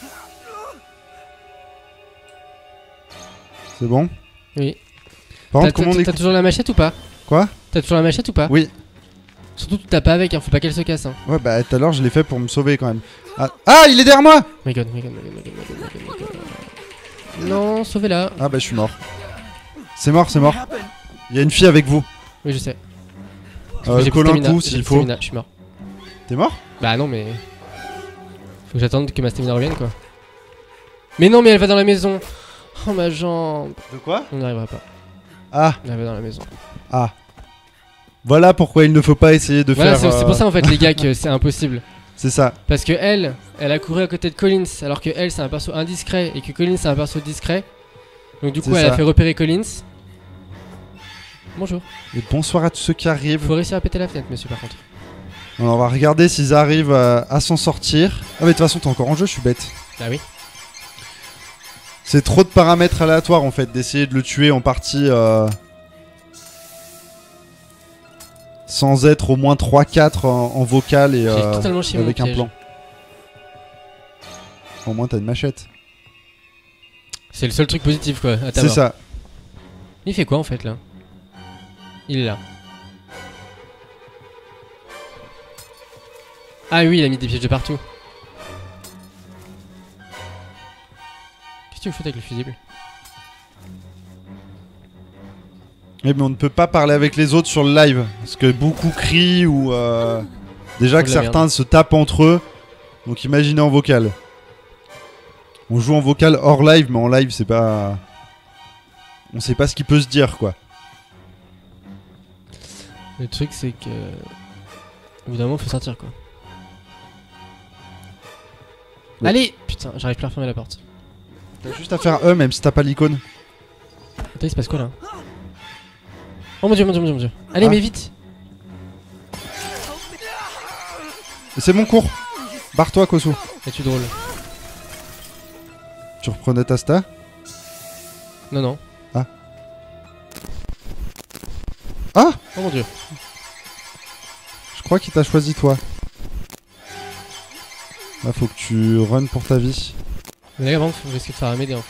C'est bon? Oui. Par T'as contre, comment on t'as- t'as écoute? toujours la machette ou pas? Quoi? T'as toujours la machette ou pas? Oui. Surtout, tu t'as pas avec, hein, faut pas qu'elle se casse. Hein. Ouais, bah tout à l'heure, je l'ai fait pour me sauver quand même. Ah, ah, il est derrière moi! My god, my god, my god, my god, my god, my god, my god. Non, sauvez-la. Ah bah je suis mort. C'est mort, c'est mort. Il y a une fille avec vous. Oui, je sais. Euh, J'ai plus colle un stamina, coup j'ai s'il plus faut. stamina, je suis mort. T'es mort? Bah non, mais. Faut que j'attende que ma stamina revienne, quoi. Mais non, mais elle va dans la maison. Oh ma jambe. De quoi? On n'y arrivera pas. Ah, Elle va dans la maison. ah. Voilà pourquoi il ne faut pas essayer de Voilà, faire... c'est c'est euh, pour ça en fait, les gars, que c'est impossible. C'est ça. Parce que elle, elle a couru à côté de Collins, alors que elle, c'est un perso indiscret et que Collins, c'est un perso discret. Donc du coup, C'est elle ça. a fait repérer Collins. Bonjour. Et bonsoir à tous ceux qui arrivent. Faut réussir à péter la fenêtre, monsieur, par contre. Alors, on va regarder s'ils arrivent à, à s'en sortir. Ah mais de toute façon t'es encore en jeu, je suis bête. Ah oui. C'est trop de paramètres aléatoires en fait, d'essayer de le tuer en partie euh, sans être au moins trois quatre en, en vocal et J'ai euh, totalement chié mon avec un piège. plan. Au moins t'as une machette. C'est le seul truc positif, quoi, à ta C'est mort. ça. Il fait quoi en fait là? Il est là. Ah oui, il a mis des pièges de partout. Qu'est-ce que tu veux foutre avec le fusible? Eh, mais on ne peut pas parler avec les autres sur le live parce que beaucoup crient ou euh, déjà Trop que de la certains merde. se tapent entre eux. Donc imaginez en vocal. On joue en vocal hors live, mais en live c'est pas. On sait pas ce qui peut se dire quoi. Le truc c'est que... Au bout d'un moment faut sortir quoi. Ouais. Allez. Putain, j'arrive plus à refermer la porte. T'as juste à faire E même si t'as pas l'icône. Attends, il se passe quoi là? Oh mon dieu, mon dieu, mon dieu, mon dieu. Allez, Ah. mais vite. Et c'est mon cours. Barre-toi Kosu. Es-tu drôle? Tu reprenais ta sta. Non, non. Ah. Ah, Oh mon dieu. je crois qu'il t'a choisi toi. Là faut que tu run pour ta vie. Mais là, avant, faut risquer de faire un m'aider en fait.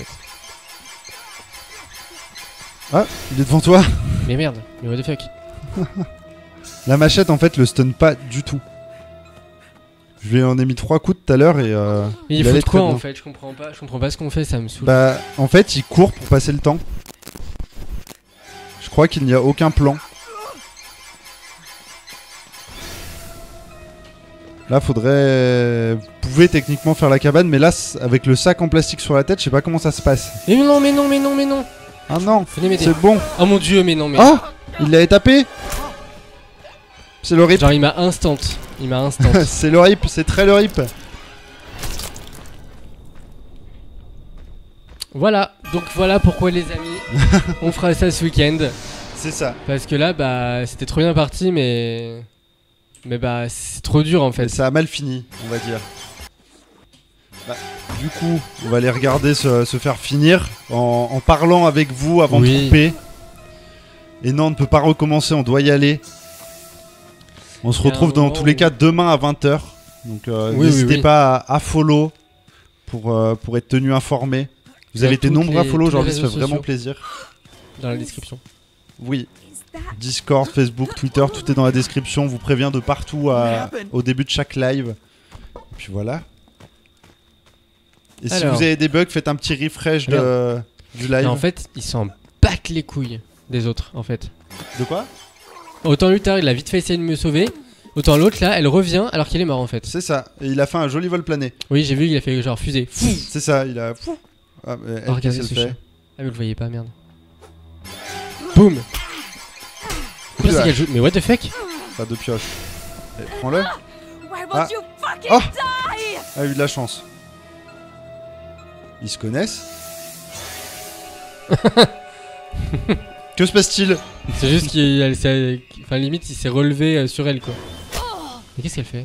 Ah, il est devant toi. Mais merde, mais what the fuck. La machette en fait le stun pas du tout. Je lui en ai mis trois coups tout à l'heure et euh, Mais il, il faut allait de quoi très en bien. fait? Je comprends pas. Je comprends pas ce qu'on fait, ça me saoule. Bah en fait il court pour passer le temps. Je crois qu'il n'y a aucun plan. Là faudrait... Vous pouvez techniquement faire la cabane mais là c- avec le sac en plastique sur la tête je sais pas comment ça se passe. Mais non, mais non, mais non, mais non. Ah non, Venez m'aider. c'est bon. Oh mon dieu, mais non, mais. Ah, il l'avait tapé. C'est le rip. Genre, il m'a instant. Il m'a instant. C'est le rip, c'est très le rip. Voilà, donc voilà pourquoi les amis, on fera ça ce week-end. C'est ça. Parce que là, bah, c'était trop bien parti, mais. Mais bah, c'est trop dur en Et fait. ça a mal fini, on va dire. Bah, du coup, on va les regarder se, se faire finir en, en parlant avec vous avant Oui. de couper. Et non, on ne peut pas recommencer, on doit y aller. On se Il y a retrouve un dans moment tous les où- cas demain à vingt heures. Donc euh, Oui, n'hésitez oui, oui. pas à, à follow pour, euh, pour être tenu informé. Vous Il y a avez été toutes nombreux à les- follow tous les aujourd'hui, ça fait réseaux vraiment sociaux. plaisir. Dans la description. Oui. Discord, Facebook, Twitter, tout est dans la description. On vous prévient de partout à- au début de chaque live. Et puis voilà. Et si Alors. vous avez des bugs, faites un petit refresh de, du live. Et en fait, ils s'en battent les couilles des autres en fait. De quoi? Autant lui, tout à l'heure, il a vite fait essayer de me sauver. Autant l'autre là, elle revient alors qu'il est mort en fait. C'est ça. Et il a fait un joli vol plané. Oui, j'ai vu, il a fait genre fusée. Fou. C'est ça, il a. Ah, mais elle, Oh, regardez qu'est-ce ce qu'elle chat. fait? Ah, mais vous le voyez pas, merde. Boum. Pourquoi c'est qu'elle joue? Mais what the fuck? Pas de pioche. Eh, prends-le. Why won't Ah. you fucking Oh. die? A eu de la chance. Ils se connaissent. Que se passe-t-il? C'est juste qu'il elle s'est- enfin limite il s'est relevé euh, sur elle quoi. Mais qu'est-ce qu'elle fait?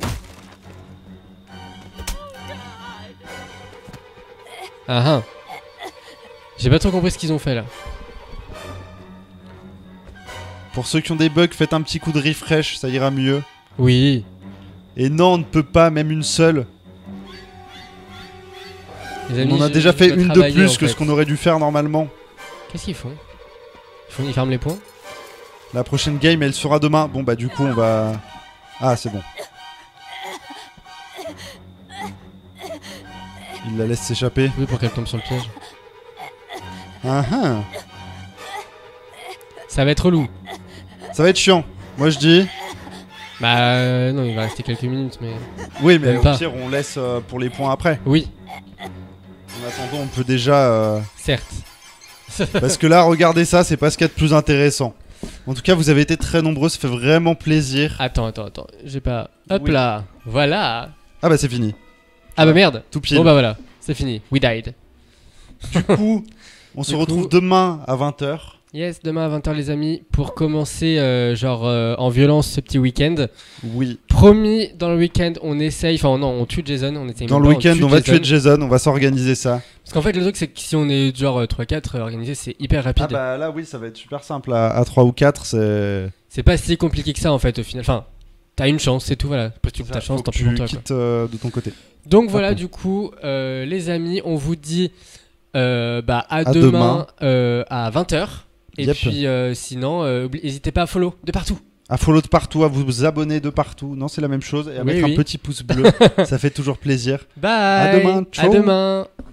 Ah ah. J'ai pas trop compris ce qu'ils ont fait là. Pour ceux qui ont des bugs, faites un petit coup de refresh, ça ira mieux. Oui. Et non, on ne peut pas, même une seule. Les On en a je- déjà je fait dois une de travailler, plus en que ce fait. qu'on aurait dû faire normalement. Qu'est-ce qu'ils font? Ils font ils ferment les points? La prochaine game, elle sera demain. Bon, bah, du coup, on va. Ah, c'est bon. Il la laisse s'échapper. Oui, pour qu'elle tombe sur le piège. Ah, ah. Ça va être relou. Ça va être chiant. Moi je dis. Bah euh, non, il va rester quelques minutes, mais... Oui, mais Même au pas. pire, on laisse euh, pour les points après. Oui, En attendant, on peut déjà. euh, certes. Parce que là, regardez ça, c'est pas ce qu'il y a de plus intéressant. En tout cas, vous avez été très nombreux, ça fait vraiment plaisir. Attends, attends, attends. J'ai pas... Hop Oui. là. Voilà. Ah bah c'est fini. Ah bah merde. Tout pile. Bon bah voilà. C'est fini. We died. Du coup, on se Du retrouve coup- demain à vingt heures. Yes, demain à vingt heures les amis, pour commencer euh, genre euh, en violence ce petit week-end. Oui. Promis, dans le week-end on essaye, enfin non, on tue Jason, on essaye Dans même le pas, week-end, tue on va Jason. tuer Jason, on va s'organiser ça. Parce qu'en fait le truc c'est que si on est genre euh, trois quatre euh, organisé, c'est hyper rapide. Ah bah là, oui, ça va être super simple. À, à trois ou quatre, c'est. C'est pas si compliqué que ça en fait au final. Enfin, t'as une chance, c'est tout, voilà. Après tu ta Ça, chance, faut tant que pis pour tu toi. quoi. quittes euh, de ton côté. Donc voilà, bon. du coup, euh, les amis, on vous dit euh, bah, à, À demain, demain. euh, à vingt heures. Et Yep. puis euh, sinon, euh, oublie- n'hésitez pas à follow de partout. À follow de partout, à vous abonner de partout. Non, c'est la même chose. Et à Oui, mettre oui. un petit pouce bleu. Ça fait toujours plaisir. Bye. À demain, ciao. À demain.